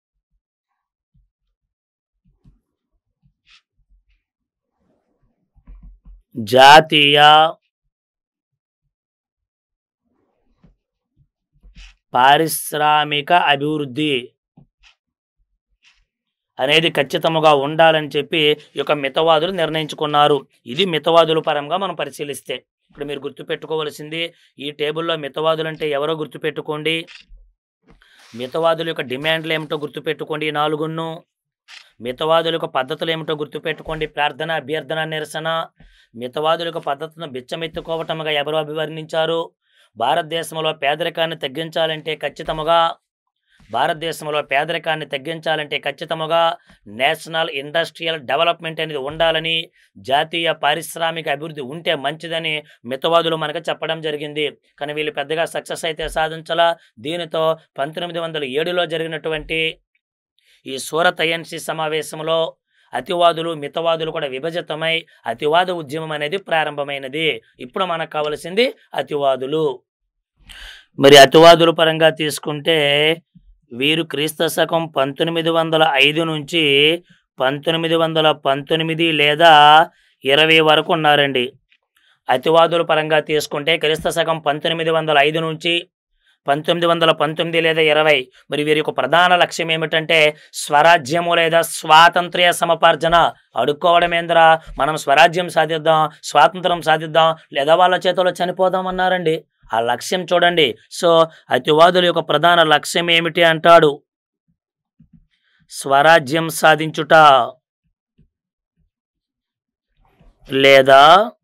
జాతీయ పారిశ్రామిక అభివృద్ధి అనేది ఖచ్చితంగా ఉండాలని చెప్పి ఈ యొక్క మితవాదులు నిర్ణయించుకున్నారు. ఇది మితవాదుల పరంగా మనం పరిశీలిస్తే. ఇప్పుడు మీరు గుర్తుపెట్టుకోవాల్సింది ఈ టేబుల్లో మితవాదులు అంటే ఎవరో గుర్తుపెట్టుకోండి. మితవాదుల యొక్క డిమాండ్లు ఏమిటో గుర్తుపెట్టుకోండి నాలుగును. మితవాదుల యొక్క పద్ధతులు ఏమిటో గుర్తుపెట్టుకోండి. ప్రార్థన, అభ్యర్థన, నిరసన. మితవాదుల యొక్క పద్ధతులను బిచ్చమెత్తుకోవటముగా ఎవరు అభివర్ణించారు? భారతదేశంలో పేదరికాన్ని తగ్గించాలంటే ఖచ్చితంగా భారతదేశంలో పేదరికాన్ని తగ్గించాలంటే ఖచ్చితంగా నేషనల్ ఇండస్ట్రియల్ డెవలప్మెంట్ అనేది ఉండాలని, జాతీయ పారిశ్రామిక అభివృద్ధి ఉంటే మంచిదని మితవాదులు మనకు చెప్పడం జరిగింది. కానీ వీళ్ళు పెద్దగా సక్సెస్ అయితే సాధించాలా. దీనితో పంతొమ్మిది వందల ఏడులో జరిగినటువంటి ఈ సూరత్ ఐఎన్సి సమావేశంలో అతివాదులు మితవాదులు కూడా విభజితమై అతివాద ఉద్యమం అనేది ప్రారంభమైనది. ఇప్పుడు మనకు కావలసింది అతివాదులు. మరి అతివాదుల పరంగా తీసుకుంటే వీరు క్రీస్తు శకం పంతొమ్మిది వందల ఐదు నుంచి పంతొమ్మిది వందల పంతొమ్మిది లేదా ఇరవై వరకు ఉన్నారండి. అతివాదుల పరంగా తీసుకుంటే క్రీస్తు శకం పంతొమ్మిది వందల ఐదు నుంచి పంతొమ్మిది వందల పంతొమ్మిది లేదా ఇరవై. మరి వీరి యొక్క ప్రధాన లక్ష్యం ఏమిటంటే స్వరాజ్యము లేదా స్వాతంత్ర్య సముపార్జన. అడుక్కోవడమేంద్రా, మనం స్వరాజ్యం సాధిద్దాం, స్వాతంత్రం సాధిద్దాం, లేదా వాళ్ళ చేతిలో చనిపోదాం అన్నారండి. ఆ లక్ష్యం చూడండి. సో అతివాదుల యొక్క ప్రధాన లక్ష్యం ఏమిటి అంటాడు? స్వరాజ్యం సాధించుట లేదా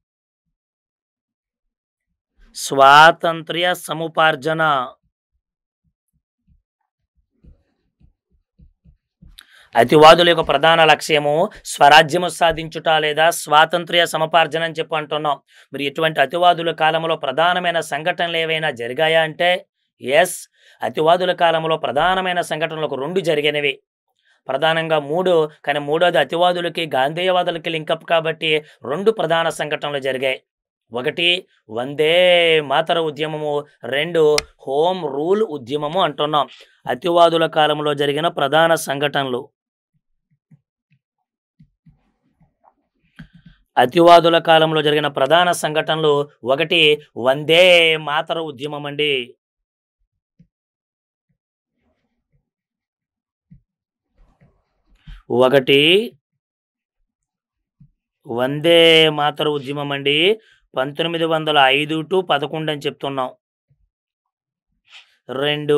స్వాతంత్ర్య సముపార్జన. అతివాదుల యొక్క ప్రధాన లక్ష్యము స్వరాజ్యము సాధించుట లేదా స్వాతంత్ర్య సముపార్జన అని చెప్పి అంటున్నాం. మరి ఇటువంటి అతివాదుల కాలంలో ప్రధానమైన సంఘటనలు ఏవైనా జరిగాయా అంటే ఎస్, అతివాదుల కాలంలో ప్రధానమైన సంఘటనలు ఒక రెండు జరిగినవి, ప్రధానంగా మూడు, కానీ మూడోది అతివాదులకి గాంధేయవాదులకి లింకప్ కాబట్టి రెండు ప్రధాన సంఘటనలు జరిగాయి. ఒకటి వందే మాతర ఉద్యమము, రెండు హోమ్ రూల్ ఉద్యమము అంటున్నాం. అతివాదుల కాలంలో జరిగిన ప్రధాన సంఘటనలు, అతివాదుల కాలంలో జరిగిన ప్రధాన సంఘటనలు ఒకటి వందే మాతర ఉద్యమం అండి. ఒకటి వందే మాతర ఉద్యమం అండి, పంతొమ్మిది వందల ఐదు టు పదకొండు అని చెప్తున్నాం. రెండు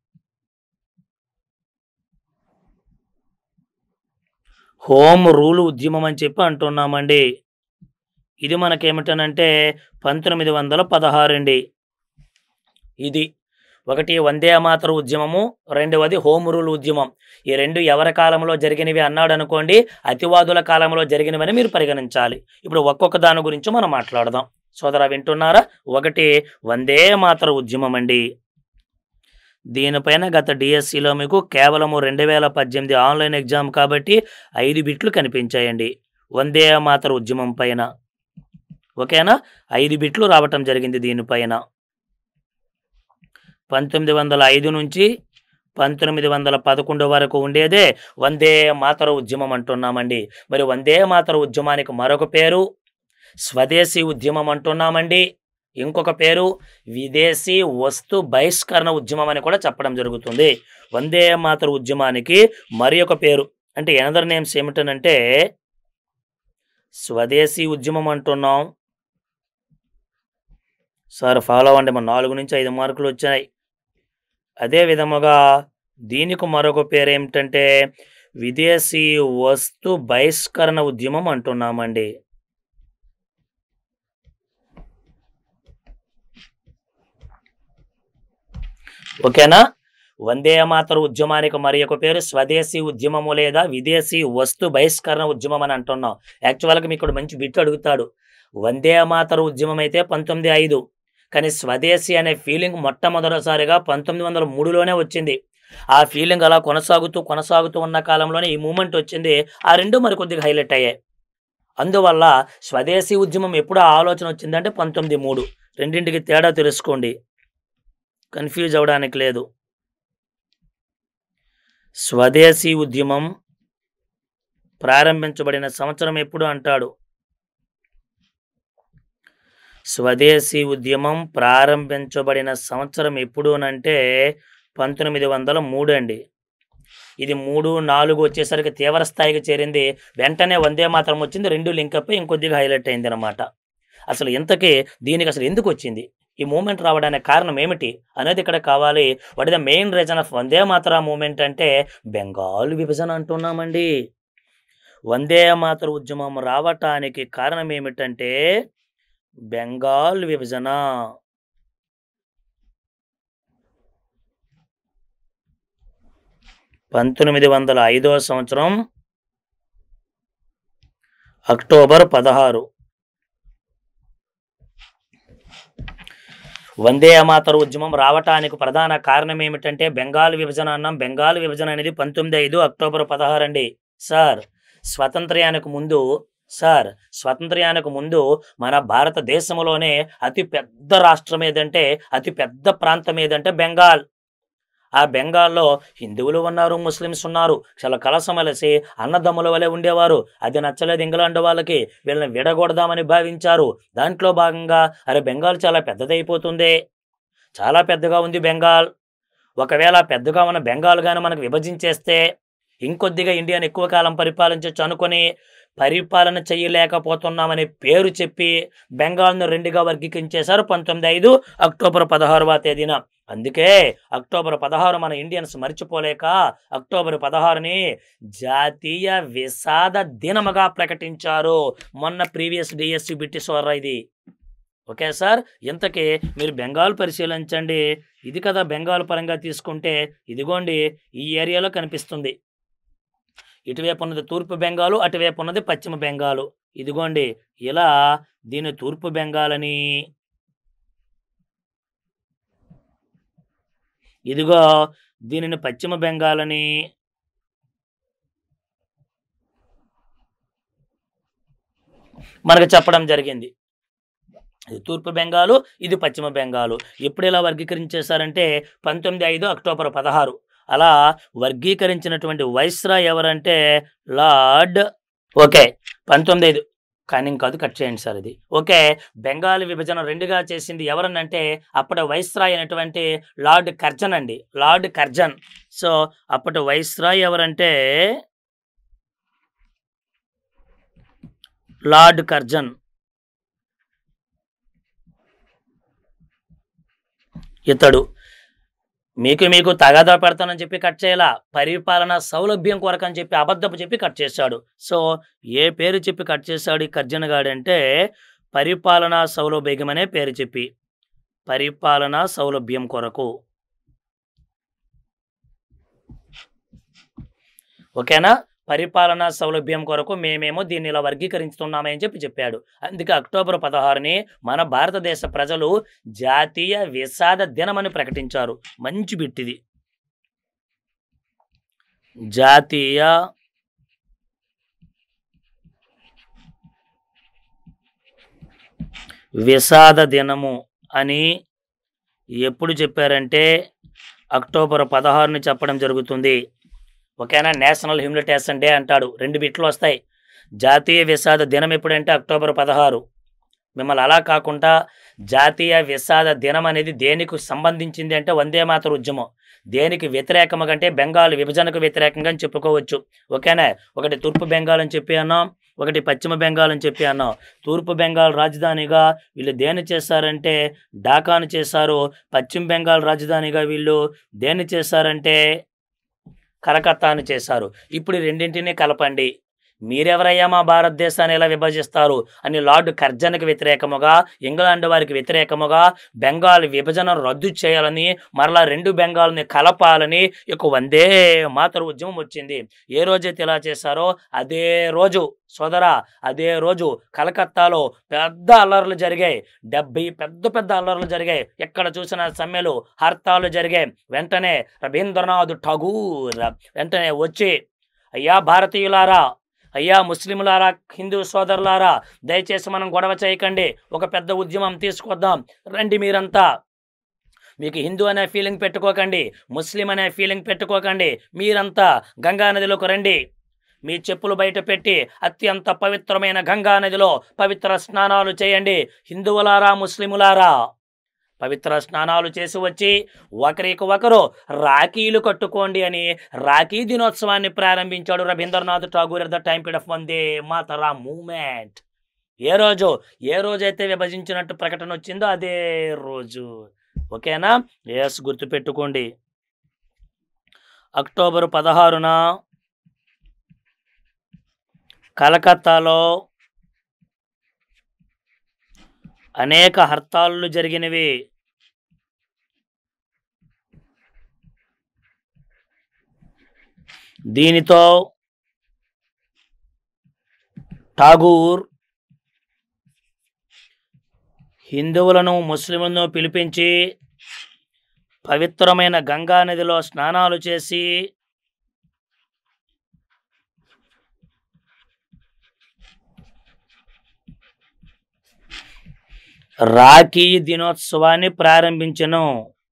హోమ్ రూల్ ఉద్యమం అని చెప్పి అంటున్నామండి. ఇది మనకేమిటనంటే పంతొమ్మిది వందల పదహారు అండి. ఇది ఒకటి వందే మాతర ఉద్యమము, రెండవది హోమ్ రూల్ ఉద్యమం. ఈ రెండు ఎవరి కాలంలో జరిగినవి అన్నాడు అనుకోండి, అతివాదుల కాలంలో జరిగినవని మీరు పరిగణించాలి. ఇప్పుడు ఒక్కొక్క దాని గురించి మనం మాట్లాడదాం. సోదరా వింటున్నారా? ఒకటి వందే మాతర ఉద్యమం అండి. దీనిపైన గత డిఎస్సిలో మీకు కేవలము రెండు వేల పద్దెనిమిది ఆన్లైన్ ఎగ్జామ్ కాబట్టి ఐదు బిట్లు కనిపించాయండి వందే మాతర ఉద్యమం పైన. ఓకేనా? ఐదు బిట్లు రావటం జరిగింది దీనిపైన. పంతొమ్మిది వందల ఐదు నుంచి పంతొమ్మిది వందల పదకొండు వరకు ఉండేదే వందే మాతర ఉద్యమం అంటున్నామండి. మరి వందే మాతర ఉద్యమానికి మరొక పేరు స్వదేశీ ఉద్యమం అంటున్నామండి. ఇంకొక పేరు విదేశీ వస్తు బహిష్కరణ ఉద్యమం అని కూడా చెప్పడం జరుగుతుంది. వందే మాతర ఉద్యమానికి మరి ఒక పేరు అంటే ఎనదర్ నేమ్స్ ఏమిటనంటే స్వదేశీ ఉద్యమం అంటున్నాం. సార్ ఫాలో అవ్వండి, మన నాలుగు నుంచి ఐదు మార్కులు వచ్చాయి. అదే విధముగా దీనికి మరొక పేరు ఏమిటంటే విదేశీ వస్తు బహిష్కరణ ఉద్యమం అంటున్నామండి. ఓకేనా? వందే మాతర ఉద్యమానికి మరి ఒక పేరు స్వదేశీ ఉద్యమము లేదా విదేశీ వస్తు బహిష్కరణ ఉద్యమం అని అంటున్నాం. యాక్చువల్గా మీకు ఇక్కడ మంచి బిట్ అడుగుతాడు. వందే మాతర ఉద్యమం అయితే పంతొమ్మిది ఐదు, కానీ స్వదేశీ అనే ఫీలింగ్ మొట్టమొదటిసారిగా పంతొమ్మిది వందల మూడులోనే వచ్చింది. ఆ ఫీలింగ్ అలా కొనసాగుతూ కొనసాగుతూ ఉన్న కాలంలోనే ఈ మూమెంట్ వచ్చింది. ఆ రెండు మరి కొద్దిగా హైలైట్ అయ్యాయి. అందువల్ల స్వదేశీ ఉద్యమం ఎప్పుడు ఆలోచన వచ్చిందంటే పంతొమ్మిది మూడు. రెండింటికి తేడా తెలుసుకోండి, కన్ఫ్యూజ్ అవడానికి లేదు. స్వదేశీ ఉద్యమం ప్రారంభించబడిన సంవత్సరం ఎప్పుడు అంటాడు? స్వదేశీ ఉద్యమం ప్రారంభించబడిన సంవత్సరం ఎప్పుడు అంటే పంతొమ్మిది వందల మూడు అండి. ఇది మూడు నాలుగు వచ్చేసరికి తీవ్ర స్థాయికి చేరింది. వెంటనే వందే మాతరం వచ్చింది, రెండు లింకప్ ఇంకొద్దిగా హైలైట్ అయింది అనమాట. అసలు ఇంతకీ దీనికి అసలు ఎందుకు వచ్చింది, ఈ మూమెంట్ రావడానికి కారణం ఏమిటి అనేది ఇక్కడ కావాలి. What is the main reason of Vande Matara movement అంటే బెంగాల్ విభజన అంటున్నామండి. వందే మాతర ఉద్యమం రావటానికి కారణం ఏమిటంటే బెంగాల్ విభజన. పంతొమ్మిది వందల ఐదో సంవత్సరం అక్టోబర్ పదహారు. వందే మాతర ఉద్యమం రావటానికి ప్రధాన కారణం ఏమిటంటే బెంగాల్ విభజన అన్నాం. బెంగాల్ విభజన అనేది పంతొమ్మిది ఐదు అక్టోబర్ పదహారు అండి. సార్ స్వతంత్ర్యానికి ముందు సార్ స్వతంత్ర్యానికి ముందు మన భారతదేశంలోనే అతి పెద్ద రాష్ట్రం ఏదంటే అతి పెద్ద ప్రాంతం ఏదంటే బెంగాల్. ఆ బెంగాల్లో హిందువులు ఉన్నారు, ముస్లిమ్స్ ఉన్నారు, చాలా కలసమలసి అన్నదమ్ముల వలె ఉండేవారు. అది నచ్చలేదు ఇంగ్లాండ్ వాళ్ళకి, వీళ్ళని విడగొడదామని భావించారు. దాంట్లో భాగంగా అరే బెంగాల్ చాలా పెద్దదైపోతుంది, చాలా పెద్దగా ఉంది బెంగాల్, ఒకవేళ పెద్దగా ఉన్న బెంగాల్ కానీ మనకు విభజించేస్తే ఇంకొద్దిగా ఇండియాని ఎక్కువ కాలం పరిపాలించవచ్చు అనుకొని పరిపాలన చేయలేకపోతున్నామనే పేరు చెప్పి బెంగాల్ను రెండుగా వర్గీకరించేశారు పంతొమ్మిది ఐదు అక్టోబర్ పదహారవ తేదీన. అందుకే అక్టోబర్ పదహారు మన ఇండియన్స్ మర్చిపోలేక అక్టోబర్ పదహారుని జాతీయ విషాద దినముగా ప్రకటించారు. మొన్న ప్రీవియస్ డిఎస్సి బిట్టిస్ వర్రా ఇది. ఓకే సార్, ఇంతకీ మీరు బెంగాల్ పరిశీలించండి. ఇది కదా బెంగాల్ పరంగా తీసుకుంటే ఇదిగోండి ఈ ఏరియాలో కనిపిస్తుంది. ఇటువైపు ఉన్నది తూర్పు బెంగాలు, అటువైపు ఉన్నది పశ్చిమ బెంగాలు. ఇదిగోండి ఇలా దీన్ని తూర్పు బెంగాలని, ఇదిగో దీనిని పశ్చిమ బెంగాలని, మనకు చెప్పడం జరిగింది. ఇది తూర్పు బెంగాలు, ఇది పశ్చిమ బెంగాలు. ఎప్పుడు ఇలా వర్గీకరించేశారంటే పంతొమ్మిది ఐదు అక్టోబర్ పదహారు. అలా వర్గీకరించినటువంటి వైస్రాయ్ ఎవరంటే లార్డ్ ఓకే పంతొమ్మిది ఐదు కానీ కాదు, కట్ చేయండి సార్ ఇది. ఓకే, బెంగాల్ విభజన రెండుగా చేసింది ఎవరనంటే అప్పటి వైస్రాయ్ అయినటువంటి లార్డ్ కర్జన్ అండి, లార్డ్ కర్జన్. సో అప్పటి వైస్రాయ్ ఎవరంటే లార్డ్ కర్జన్. ఇతడు మీకు మీకు తగాదా పెడతానని చెప్పి కట్ చేయాల, పరిపాలన సౌలభ్యం కొరకు అని చెప్పి అబద్ధపు చెప్పి కట్ చేశాడు. సో ఏ పేరు చెప్పి కట్ చేశాడు ఈ కర్జన్ గాడంటే పరిపాలనా సౌలభ్యం అనే పేరు చెప్పి, పరిపాలనా సౌలభ్యం కొరకు. ఓకేనా, పరిపాలనా సౌలభ్యం కొరకు మేమేమో దీన్ని ఇలా వర్గీకరించుతున్నామని చెప్పి చెప్పాడు. అందుకే అక్టోబర్ పదహారుని మన భారతదేశ ప్రజలు జాతీయ విషాద దినమని ప్రకటించారు. మంచి బిట్టిది, జాతీయ విషాద దినము అని ఎప్పుడు చెప్పారంటే అక్టోబర్ పదహారుని చెప్పడం జరుగుతుంది. ఓకేనా, నేషనల్ హ్యూమిలిటేషన్ డే అంటాడు, రెండు బిట్లు వస్తాయి. జాతీయ విషాద దినం ఎప్పుడంటే అక్టోబర్ పదహారు. మిమ్మల్ని అలా కాకుండా జాతీయ విషాద దినం అనేది దేనికి సంబంధించింది అంటే వందే మాతర ఉద్యమం. దేనికి వ్యతిరేకం కంటే బెంగాల్ విభజనకు వ్యతిరేకంగా అని చెప్పుకోవచ్చు. ఓకేనా, ఒకటి తూర్పు బెంగాల్ అని చెప్పి అన్నాం, ఒకటి పశ్చిమ బెంగాల్ అని చెప్పి అన్నాం. తూర్పు బెంగాల్ రాజధానిగా వీళ్ళు దేన్ని చేశారంటే ఢాకాను చేశారు. పశ్చిమ బెంగాల్ రాజధానిగా వీళ్ళు దేన్ని చేశారంటే కలకత్తాను చేశారు. ఇప్పుడు రెండింటినీ కలపండి, మీరెవరయ్యా మా భారతదేశాన్ని ఎలా విభజిస్తారు అని లార్డ్ కర్జన్కి వ్యతిరేకముగా, ఇంగ్లాండ్ వారికి వ్యతిరేకముగా బెంగాల్ విభజన రద్దు చేయాలని, మరలా రెండు బెంగాల్ని కలపాలని ఇక వందే మాతర ఉద్యమం వచ్చింది. ఏ రోజైతే ఇలా చేశారో అదే రోజు సోదరా, అదే రోజు కలకత్తాలో పెద్ద అల్లర్లు జరిగాయి. డెబ్బై పెద్ద పెద్ద అల్లర్లు జరిగాయి. ఎక్కడ చూసిన సమ్మెలు, హర్తాలు జరిగాయి. వెంటనే రవీంద్రనాథ్ ఠాగూర్ వెంటనే వచ్చి, అయ్యా భారతీయులారా, అయ్యా ముస్లింలారా, హిందూ సోదరులారా, దయచేసి మనం గొడవ చేయకండి, ఒక పెద్ద ఉద్యమం తీసుకొద్దాం రండి. మీరంతా మీకు హిందూ అనే ఫీలింగ్ పెట్టుకోకండి, ముస్లిం అనే ఫీలింగ్ పెట్టుకోకండి, మీరంతా గంగా నదిలోకి రండి. మీ చెప్పులు బయట పెట్టి అత్యంత పవిత్రమైన గంగా నదిలో పవిత్ర స్నానాలు చేయండి. హిందువులారా, ముస్లిములారా, పవిత్ర స్నానాలు చేసి వచ్చి ఒకరికి ఒకరు రాఖీలు కట్టుకోండి అని రాఖీ దినోత్సవాన్ని ప్రారంభించాడు Rabindranath Tagore at the time period of Vande Matara movement. ఏ రోజు ఏ రోజైతే విభజించినట్టు ప్రకటన వచ్చిందో అదే రోజు. ఓకేనా, ఎస్ గుర్తుపెట్టుకోండి. అక్టోబర్ పదహారున కలకత్తాలో అనేక హర్తాళ్ళు జరిగినవి. దీనితో ఠాగూర్ హిందువులను ముస్లింలను పిలిపించి పవిత్రమైన గంగా నదిలో స్నానాలు చేసి రాఖీ దినోత్సవాన్ని ప్రారంభించెను.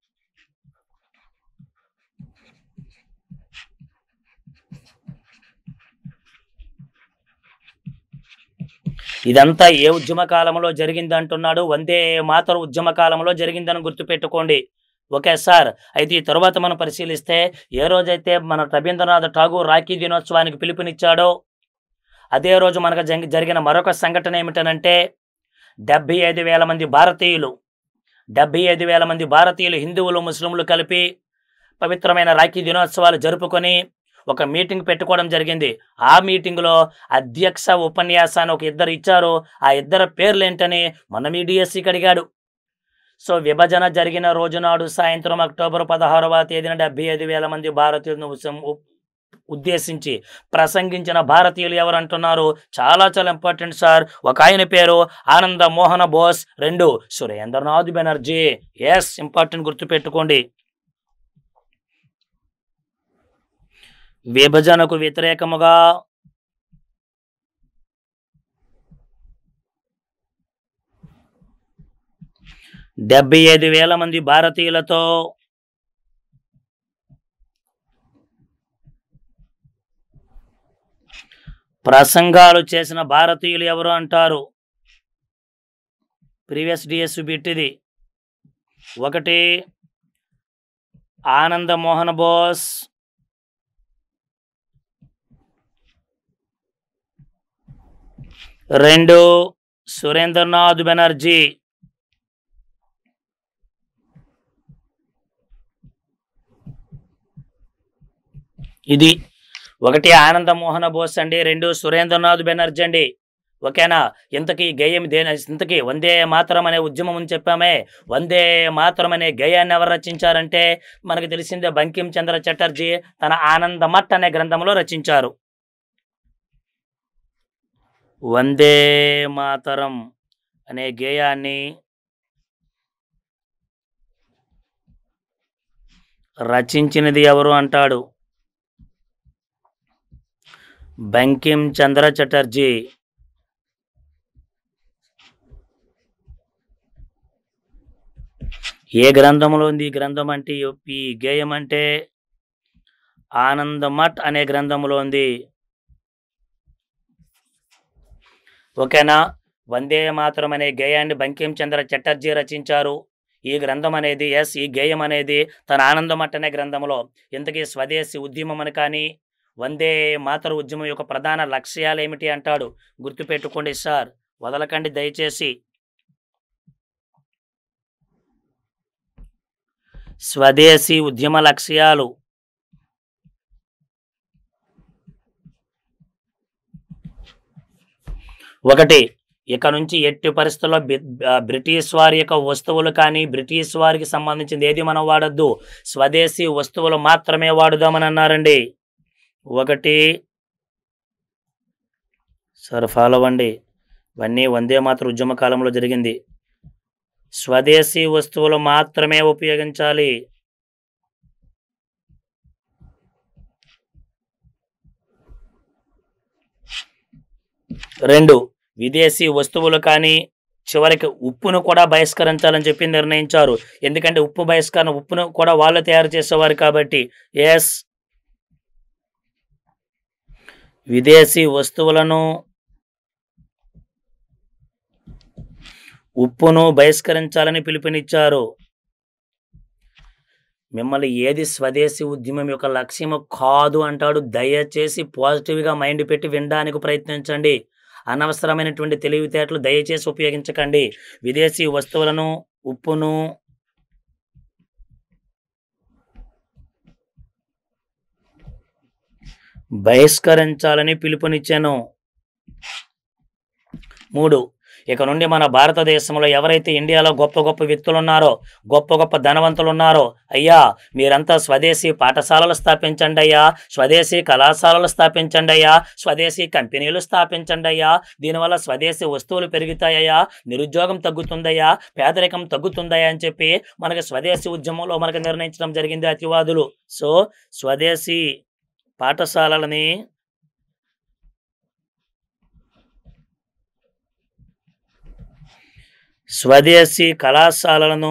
ఇదంతా ఏ ఉద్యమ కాలంలో జరిగింది అంటున్నాడు? వందే మాతర ఉద్యమ కాలంలో జరిగిందని గుర్తుపెట్టుకోండి. ఓకే సార్, అయితే ఈ తర్వాత మనం పరిశీలిస్తే ఏ రోజైతే మన రవీంద్రనాథ్ ఠాగూర్ రాఖీ దినోత్సవానికి పిలుపునిచ్చాడో అదే రోజు మనకు జరిగిన మరొక సంఘటన ఏమిటనంటే డెబ్బై ఐదు వేల మంది భారతీయులు డెబ్బై ఐదు వేల మంది భారతీయులు హిందువులు ముస్లింలు కలిపి పవిత్రమైన రాఖీ దినోత్సవాలు జరుపుకొని ఒక మీటింగ్ పెట్టుకోవడం జరిగింది. ఆ మీటింగ్లో అధ్యక్ష ఉపన్యాసాన్ని ఒక ఇద్దరు ఇచ్చారు. ఆ ఇద్దరు పేర్లు ఏంటని మన మీ డిఎస్సికి అడిగాడు. సో విభజన జరిగిన రోజు నాడు సాయంత్రం అక్టోబర్ పదహారవ తేదీన డెబ్బై ఐదు వేల మంది భారతీయులను ఉద్దేశించి ప్రసంగించిన భారతీయులు ఎవరు అంటున్నారు? చాలా చాలా ఇంపార్టెంట్ సార్. ఒక ఆయన పేరు ఆనంద మోహన బోస్, రెండు సురేంద్రనాథ్ బెనర్జీ. ఎస్, ఇంపార్టెంట్, గుర్తుపెట్టుకోండి. విభజనకు వ్యతిరేకముగా డెబ్బై ఐదు వేల మంది భారతీయులతో ప్రసంగాలు చేసిన భారతీయులు ఎవరు అంటారు? ప్రీవియస్ డిఎస్సి బిట్టిది. ఒకటి ఆనంద మోహన బోస్, రెండు సురేంద్రనాథ్ బెనర్జీ. ఇది ఒకటి ఆనంద మోహన బోస్ అండి, రెండు సురేంద్రనాథ్ బెనర్జీ అండి. ఓకేనా? ఇంతకీ గేయం దేని ఇంతకీ వందే మాతరం అనే ఉద్యమం అని చెప్పామే. వందే మాతరం అనే గేయాన్ని ఎవరు రచించారంటే మనకు తెలిసిందే, బంకిం చంద్ర చటర్జీ తన ఆనందమఠ్ అనే గ్రంథంలో రచించారు. వందే మాతరం అనే గేయాన్ని రచించినది ఎవరు అంటాడు? బంకిం చంద్ర చటర్జీ. ఏ గ్రంథంలో ఉంది ఈ గ్రంథం అంటే? ఈ గేయం అంటే ఆనందమఠ్ అనే గ్రంథంలో ఉంది. ఓకేనా? వందే మాతరం అనే గేయాన్ని బంకిం చంద్ర చటర్జీ రచించారు. ఈ గ్రంథం అనేది ఎస్ ఈ గేయం అనేది తన ఆనందమఠ్ అనే గ్రంథంలో. ఇంతకీ స్వదేశీ ఉద్యమం అని కానీ వందే మాతర ఉద్యమం యొక్క ప్రధాన లక్ష్యాలు ఏమిటి అంటాడు? గుర్తుపెట్టుకోండి సార్, వదలకండి దయచేసి. స్వదేశీ ఉద్యమ లక్ష్యాలు. ఒకటి, ఇక నుంచి ఎట్టి పరిస్థితుల్లో బ్రిటిష్ వారి యొక్క వస్తువులు కానీ బ్రిటిష్ వారికి సంబంధించింది ఏది మనం వాడద్దు, స్వదేశీ వస్తువులు మాత్రమే వాడుదామని అన్నారండి. ఒకటి సార్, ఫాలో అవ్వండి, ఇవన్నీ వందే మాతర ఉద్యమ కాలంలో జరిగింది. స్వదేశీ వస్తువులు మాత్రమే ఉపయోగించాలి. రెండు, విదేశీ వస్తువులు కానీ చివరికి ఉప్పును కూడా బహిష్కరించాలని చెప్పి నిర్ణయించారు. ఎందుకంటే ఉప్పు బహిష్కరణ, ఉప్పును కూడా వాళ్ళు తయారు చేసేవారు కాబట్టి. ఎస్, విదేశీ వస్తువులను ఉప్పును బహిష్కరించాలని పిలుపునిచ్చారు. మిమ్మల్ని ఏది స్వదేశీ ఉద్యమం యొక్క లక్ష్యము కాదు అంటాడు. దయచేసి పాజిటివ్గా మైండ్ పెట్టి వినడానికి ప్రయత్నించండి. అనవసరమైనటువంటి తెలివితేటలు దయచేసి ఉపయోగించకండి. విదేశీ వస్తువులను, ఉప్పును బహిష్కరించాలని పిలుపునిచ్చాను. మూడు, ఇక నుండి మన భారతదేశంలో ఎవరైతే ఇండియాలో గొప్ప గొప్ప వ్యక్తులు ఉన్నారో, గొప్ప గొప్ప ధనవంతులు ఉన్నారో, అయ్యా మీరంతా స్వదేశీ పాఠశాలలు స్థాపించండి అయ్యా, స్వదేశీ కళాశాలలు స్థాపించండి అయ్యా, స్వదేశీ కంపెనీలు స్థాపించండి అయ్యా. దీనివల్ల స్వదేశీ వస్తువులు పెరుగుతాయ్యా, నిరుద్యోగం తగ్గుతుందయ్యా, పేదరికం తగ్గుతుందయ్యా అని చెప్పి మనకి స్వదేశీ ఉద్యమంలో మనకు నిర్ణయించడం జరిగింది అతివాదులు. సో స్వదేశీ పాఠశాలలని స్వదేశీ కళాశాలలను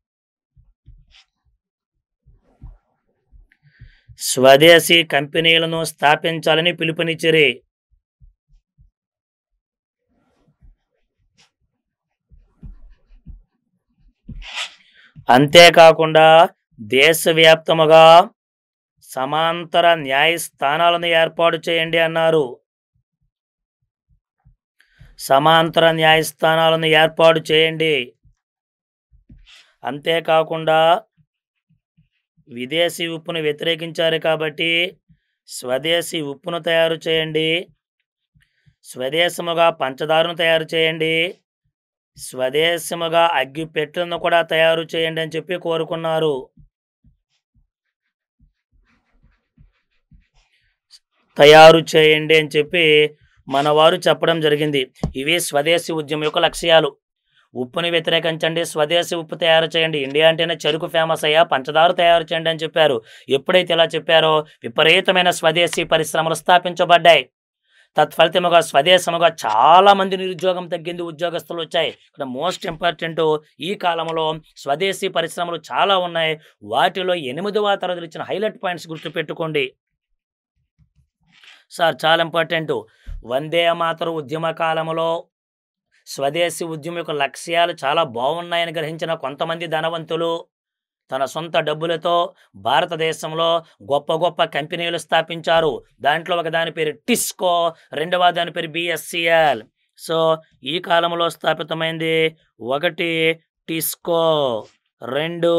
స్వదేశీ కంపెనీలను స్థాపించాలని పిలుపునిచ్చిరి. అంతేకాకుండా దేశవ్యాప్తముగా సమాంతర న్యాయస్థానాలను ఏర్పాటు చేయండి అన్నారు. సమాంతర న్యాయస్థానాలను ఏర్పాటు చేయండి. అంతేకాకుండా విదేశీ ఉప్పును వ్యతిరేకించారు కాబట్టి స్వదేశీ ఉప్పును తయారు చేయండి, స్వదేశముగా పంచదారను తయారు చేయండి, స్వదేశముగా అగ్గిపెట్టెలను కూడా తయారు చేయండి అని చెప్పి కోరుకున్నారు. తయారు చేయండి అని చెప్పి మనవారు చెప్పడం జరిగింది. ఇవి స్వదేశీ ఉద్యమం యొక్క లక్ష్యాలు. ఉప్పుని వ్యతిరేకించండి, స్వదేశీ ఉప్పు తయారు చేయండి. ఇండియా అంటేనే చెరుకు ఫేమస్ అయ్యా, పంచదార తయారు చేయండి అని చెప్పారు. ఎప్పుడైతే ఇలా చెప్పారో విపరీతమైన స్వదేశీ పరిశ్రమలు స్థాపించబడ్డాయి. తత్ఫలితముగా స్వదేశముగా చాలా మంది నిరుద్యోగం తగ్గింది, ఉద్యోగస్తులు వచ్చాయి. ఇక్కడ మోస్ట్ ఇంపార్టెంట్, ఈ కాలంలో స్వదేశీ పరిశ్రమలు చాలా ఉన్నాయి. వాటిలో ఎనిమిదవ తరగతిలో ఇచ్చిన హైలైట్ పాయింట్స్ గుర్తుపెట్టుకోండి సార్, చాలా ఇంపార్టెంట్. వందే మాతరం ఉద్యమ కాలంలో స్వదేశీ ఉద్యమం యొక్క లక్ష్యాలు చాలా బాగున్నాయని గ్రహించిన కొంతమంది ధనవంతులు తన సొంత డబ్బులతో భారతదేశంలో గొప్ప గొప్ప కంపెనీలు స్థాపించారు. దాంట్లో ఒక దాని పేరు టిస్కో, రెండవ దాని పేరు బిఎస్సిఎల్. సో ఈ కాలంలో స్థాపితమైంది ఒకటి టిస్కో, రెండు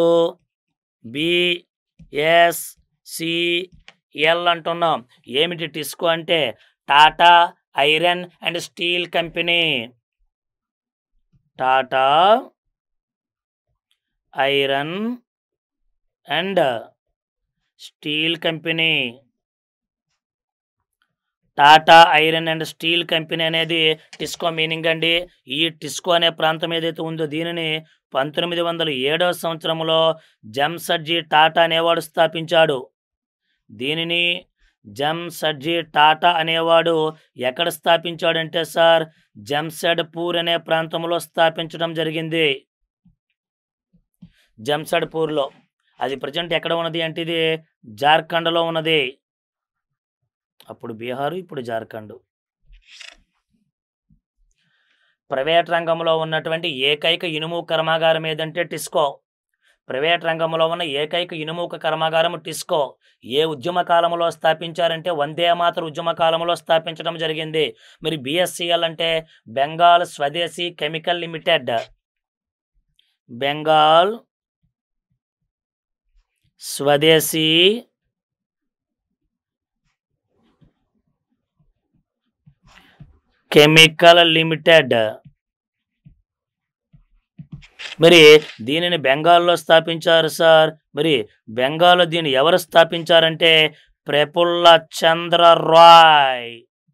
బిఎస్సిఎల్ అంటున్నాం. ఏమిటి టిస్కో అంటే? Tata iron and steel company. Tata iron and steel company. Tata iron and steel company అనేది టిస్కో మీనింగ్ అండి. ఈ టిస్కో అనే ప్రాంతం ఏదైతే ఉందో దీనిని పంతొమ్మిది వందల ఏడవ సంవత్సరంలో జంషెడ్జీ టాటా అనేవాడు స్థాపించాడు. దీనిని జంషెడ్జీ టాటా అనేవాడు ఎక్కడ స్థాపించాడంటే సార్, జంషెడ్పూర్ అనే ప్రాంతంలో స్థాపించడం జరిగింది. జంషెడ్పూర్లో. అది ప్రజెంట్ ఎక్కడ ఉన్నది అంటే ఇది జార్ఖండ్లో ఉన్నది. అప్పుడు బీహారు, ఇప్పుడు జార్ఖండ్. ప్రైవేట్ రంగంలో ఉన్నటువంటి ఏకైక ఇనుము కర్మాగారం ఏదంటే టిస్కో. ప్రైవేట్ రంగంలో ఉన్న ఏకైక ఇనుము కర్మాగారం టిస్కో. ఏ ఉద్యమ కాలంలో స్థాపించారంటే వందే మాతరం ఉద్యమ కాలంలో స్థాపించడం జరిగింది. మరి బిఎస్సిఎల్ అంటే బెంగాల్ స్వదేశీ కెమికల్ లిమిటెడ్. బెంగాల్ స్వదేశీ కెమికల్ లిమిటెడ్. మరి దీనిని బెంగాల్లో స్థాపించారు సార్. మరి బెంగాల్లో దీన్ని ఎవరు స్థాపించారంటే ప్రఫుల్ల చంద్ర రాయ్.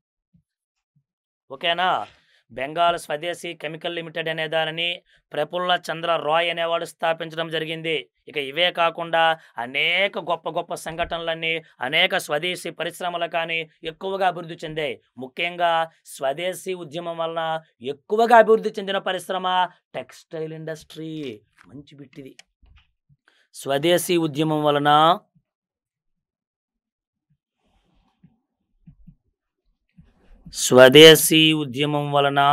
ఓకేనా? బెంగాల్ స్వదేశీ కెమికల్ లిమిటెడ్ అనే దానిని ప్రఫుల్ల చంద్ర రాయ్ అనేవాడు స్థాపించడం జరిగింది. ఇక ఇవే కాకుండా అనేక గొప్ప గొప్ప సంఘటనలన్నీ, అనేక స్వదేశీ పరిశ్రమలు కానీ ఎక్కువగా అభివృద్ధి చెందాయి. ముఖ్యంగా స్వదేశీ ఉద్యమం వలన ఎక్కువగా అభివృద్ధి చెందిన పరిశ్రమ టెక్స్టైల్ ఇండస్ట్రీ. మంచి బిట్టిది. స్వదేశీ ఉద్యమం వలన స్వదేశీ ఉద్యమం వలన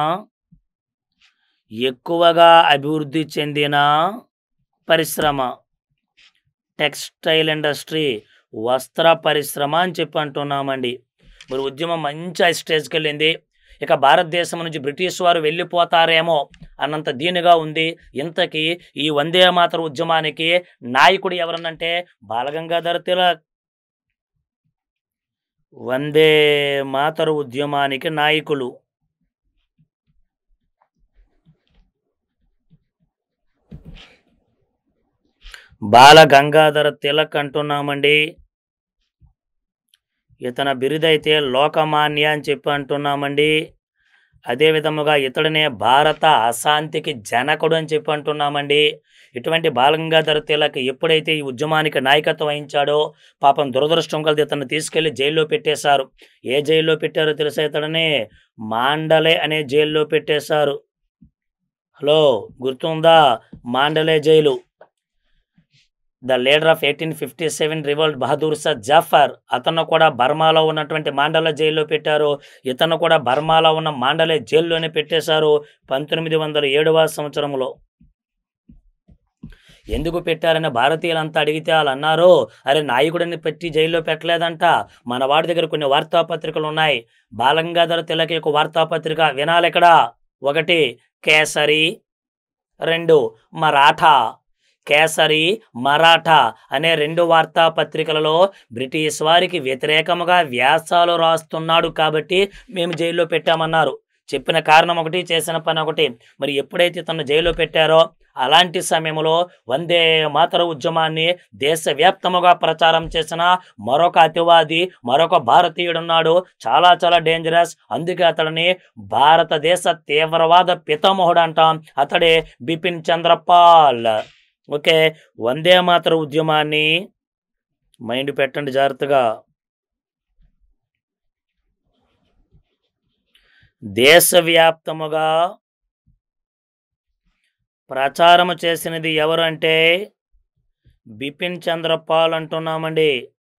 ఎక్కువగా అభివృద్ధి చెందిన పరిశ్రమ టెక్స్టైల్ ఇండస్ట్రీ, వస్త్ర పరిశ్రమ అని చెప్పి అంటున్నామండి. మరి ఉద్యమం మంచి స్టేజ్కి వెళ్ళింది. ఇక భారతదేశం నుంచి బ్రిటిష్ వారు వెళ్ళిపోతారేమో అన్నంత దీనిగా ఉంది. ఇంతకీ ఈ వందే మాతరం ఉద్యమానికి నాయకుడు ఎవరనంటే బాలగంగాధర తిలక్. వందే మాతర ఉద్యమానికి నాయకులు బాలగంగాధర తిలక్ అంటున్నామండి. ఇతని బిరుదైతే లోకమాన్య అని చెప్పి అంటున్నామండి. అదే విధముగా ఇతడినే భారత అశాంతికి జనకుడు అని చెప్పి అంటున్నామండి. ఇటువంటి బాలగంగాధర తిలక్ ఎప్పుడైతే ఈ ఉద్యమానికి నాయకత్వం వహించాడో పాపం దురదృష్టం కలిసి ఇతన్ని తీసుకెళ్లి జైల్లో పెట్టేశారు. ఏ జైల్లో పెట్టారో తెలుసా? ఇతడిని మాండలే అనే జైల్లో పెట్టేశారు. హలో, గుర్తుందా? Mandalay jail. The leader of eighteen fifty seven revolt Bahadur Shah Zafar, అతను కూడా బర్మాలో ఉన్నటువంటి మాండల జైల్లో పెట్టారు. ఇతను కూడా బర్మాలో ఉన్న మాండలే జైల్లోనే పెట్టేశారు పంతొమ్మిది వందల ఏడవ సంవత్సరంలో. ఎందుకు పెట్టారని భారతీయులంతా అడిగితే వాళ్ళు అన్నారు, అరే నాయకుడిని పెట్టి జైల్లో పెట్టలేదంట. మన వాడి దగ్గర కొన్ని వార్తాపత్రికలు ఉన్నాయి. బాలగంగాధర తిలక్ యొక్క వార్తాపత్రిక వినాలి ఇక్కడ. ఒకటి కేసరి, రెండు మరాఠా. కేసరి, మరాఠా అనే రెండు వార్తాపత్రికలలో బ్రిటిష్ వారికి వ్యతిరేకంగా వ్యాసాలు రాస్తున్నాడు కాబట్టి మేము జైల్లో పెట్టామన్నారు. చెప్పిన కారణం ఒకటి, చేసిన పని ఒకటి. మరి ఎప్పుడైతే తను జైల్లో పెట్టారో అలాంటి సమయంలో వందే మాతర ఉద్యమాన్ని దేశవ్యాప్తముగా ప్రచారం చేసిన మరొక అతివాది, మరొక భారతీయుడు ఉన్నాడు. చాలా చాలా డేంజరస్. అందుకే అతడిని భారతదేశ తీవ్రవాద పితామహుడు అంటాం. అతడే బిపిన్ చంద్రపాల్. ఓకే, వందే మాతర ఉద్యమాన్ని మైండ్ పెట్టండి జాగ్రత్తగా. దేశవ్యాప్తముగా ప్రచారము చేసినది ఎవరు అంటే బిపిన్ చంద్రపాల్ అంటున్నామండి.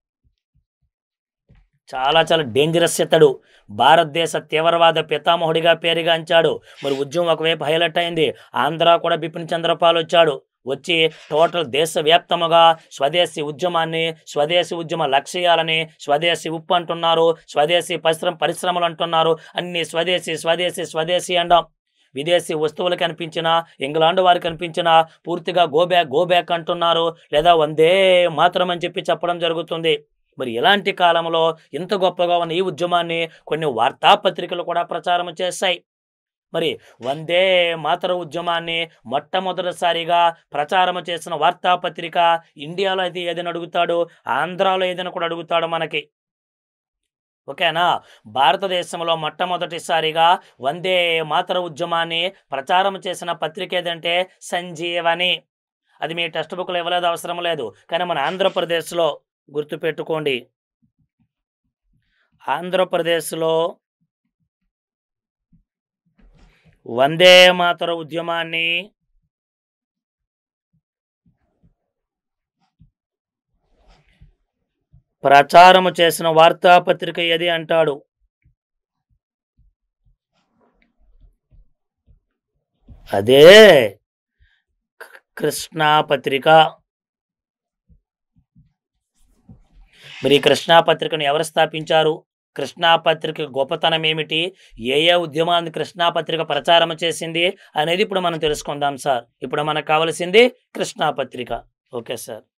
చాలా చాలా డేంజరస్ ఇతడు. భారతదేశ తీవ్రవాద పితామహుడిగా పేరుగాంచాడు. మరి ఉద్యమం ఒకవైపు హైలైట్ అయింది, ఆంధ్ర కూడా బిపిన్ చంద్రపాల్ వచ్చాడు. వచ్చి టోటల్ దేశవ్యాప్తముగా స్వదేశీ ఉద్యమాన్ని, స్వదేశీ ఉద్యమ లక్ష్యాలని, స్వదేశీ ఉప్పు అంటున్నారు, స్వదేశీ పరిశ్రమ పరిశ్రమలు అంటున్నారు, అన్ని స్వదేశీ స్వదేశీ స్వదేశీ అండం. విదేశీ వస్తువులు కనిపించినా, ఇంగ్లాండ్ వారికి కనిపించినా పూర్తిగా గోబ్యాక్ గోబ్యాక్ అంటున్నారు, లేదా వందే మాత్రం అని చెప్పి చెప్పడం జరుగుతుంది. మరి ఇలాంటి కాలంలో ఇంత గొప్పగా ఉన్న ఈ ఉద్యమాన్ని కొన్ని వార్తాపత్రికలు కూడా ప్రచారం చేశాయి. మరి వందే మాతర ఉద్యమాన్ని మొట్టమొదటిసారిగా ప్రచారం చేసిన వార్తాపత్రిక ఇండియాలో అయితే ఏదైనా అడుగుతాడు, ఆంధ్రాలో ఏదైనా కూడా అడుగుతాడు మనకి. ఓకేనా, భారతదేశంలో మొట్టమొదటిసారిగా వందే మాతర ఉద్యమాన్ని ప్రచారం చేసిన పత్రిక ఏదంటే సంజీవని. అది మీ టెక్స్ట్ బుక్లో ఇవ్వలేదు, అవసరం లేదు. కానీ మన ఆంధ్రప్రదేశ్లో గుర్తుపెట్టుకోండి, ఆంధ్రప్రదేశ్లో వందే మాతర ఉద్యమాన్ని ప్రచారము చేసిన వార్తాపత్రిక ఏది అంటాడు. అదే కృష్ణా పత్రిక. మరి కృష్ణా పత్రికను ఎవరు స్థాపించారు, కృష్ణా పత్రిక గొప్పతనం ఏమిటి, ఏ ఏ ఉద్యమాన్ని కృష్ణా పత్రిక ప్రచారం చేసింది అనేది ఇప్పుడు మనం తెలుసుకుందాం సార్. ఇప్పుడు మనకు కావాల్సింది కృష్ణా పత్రిక. Okay sir.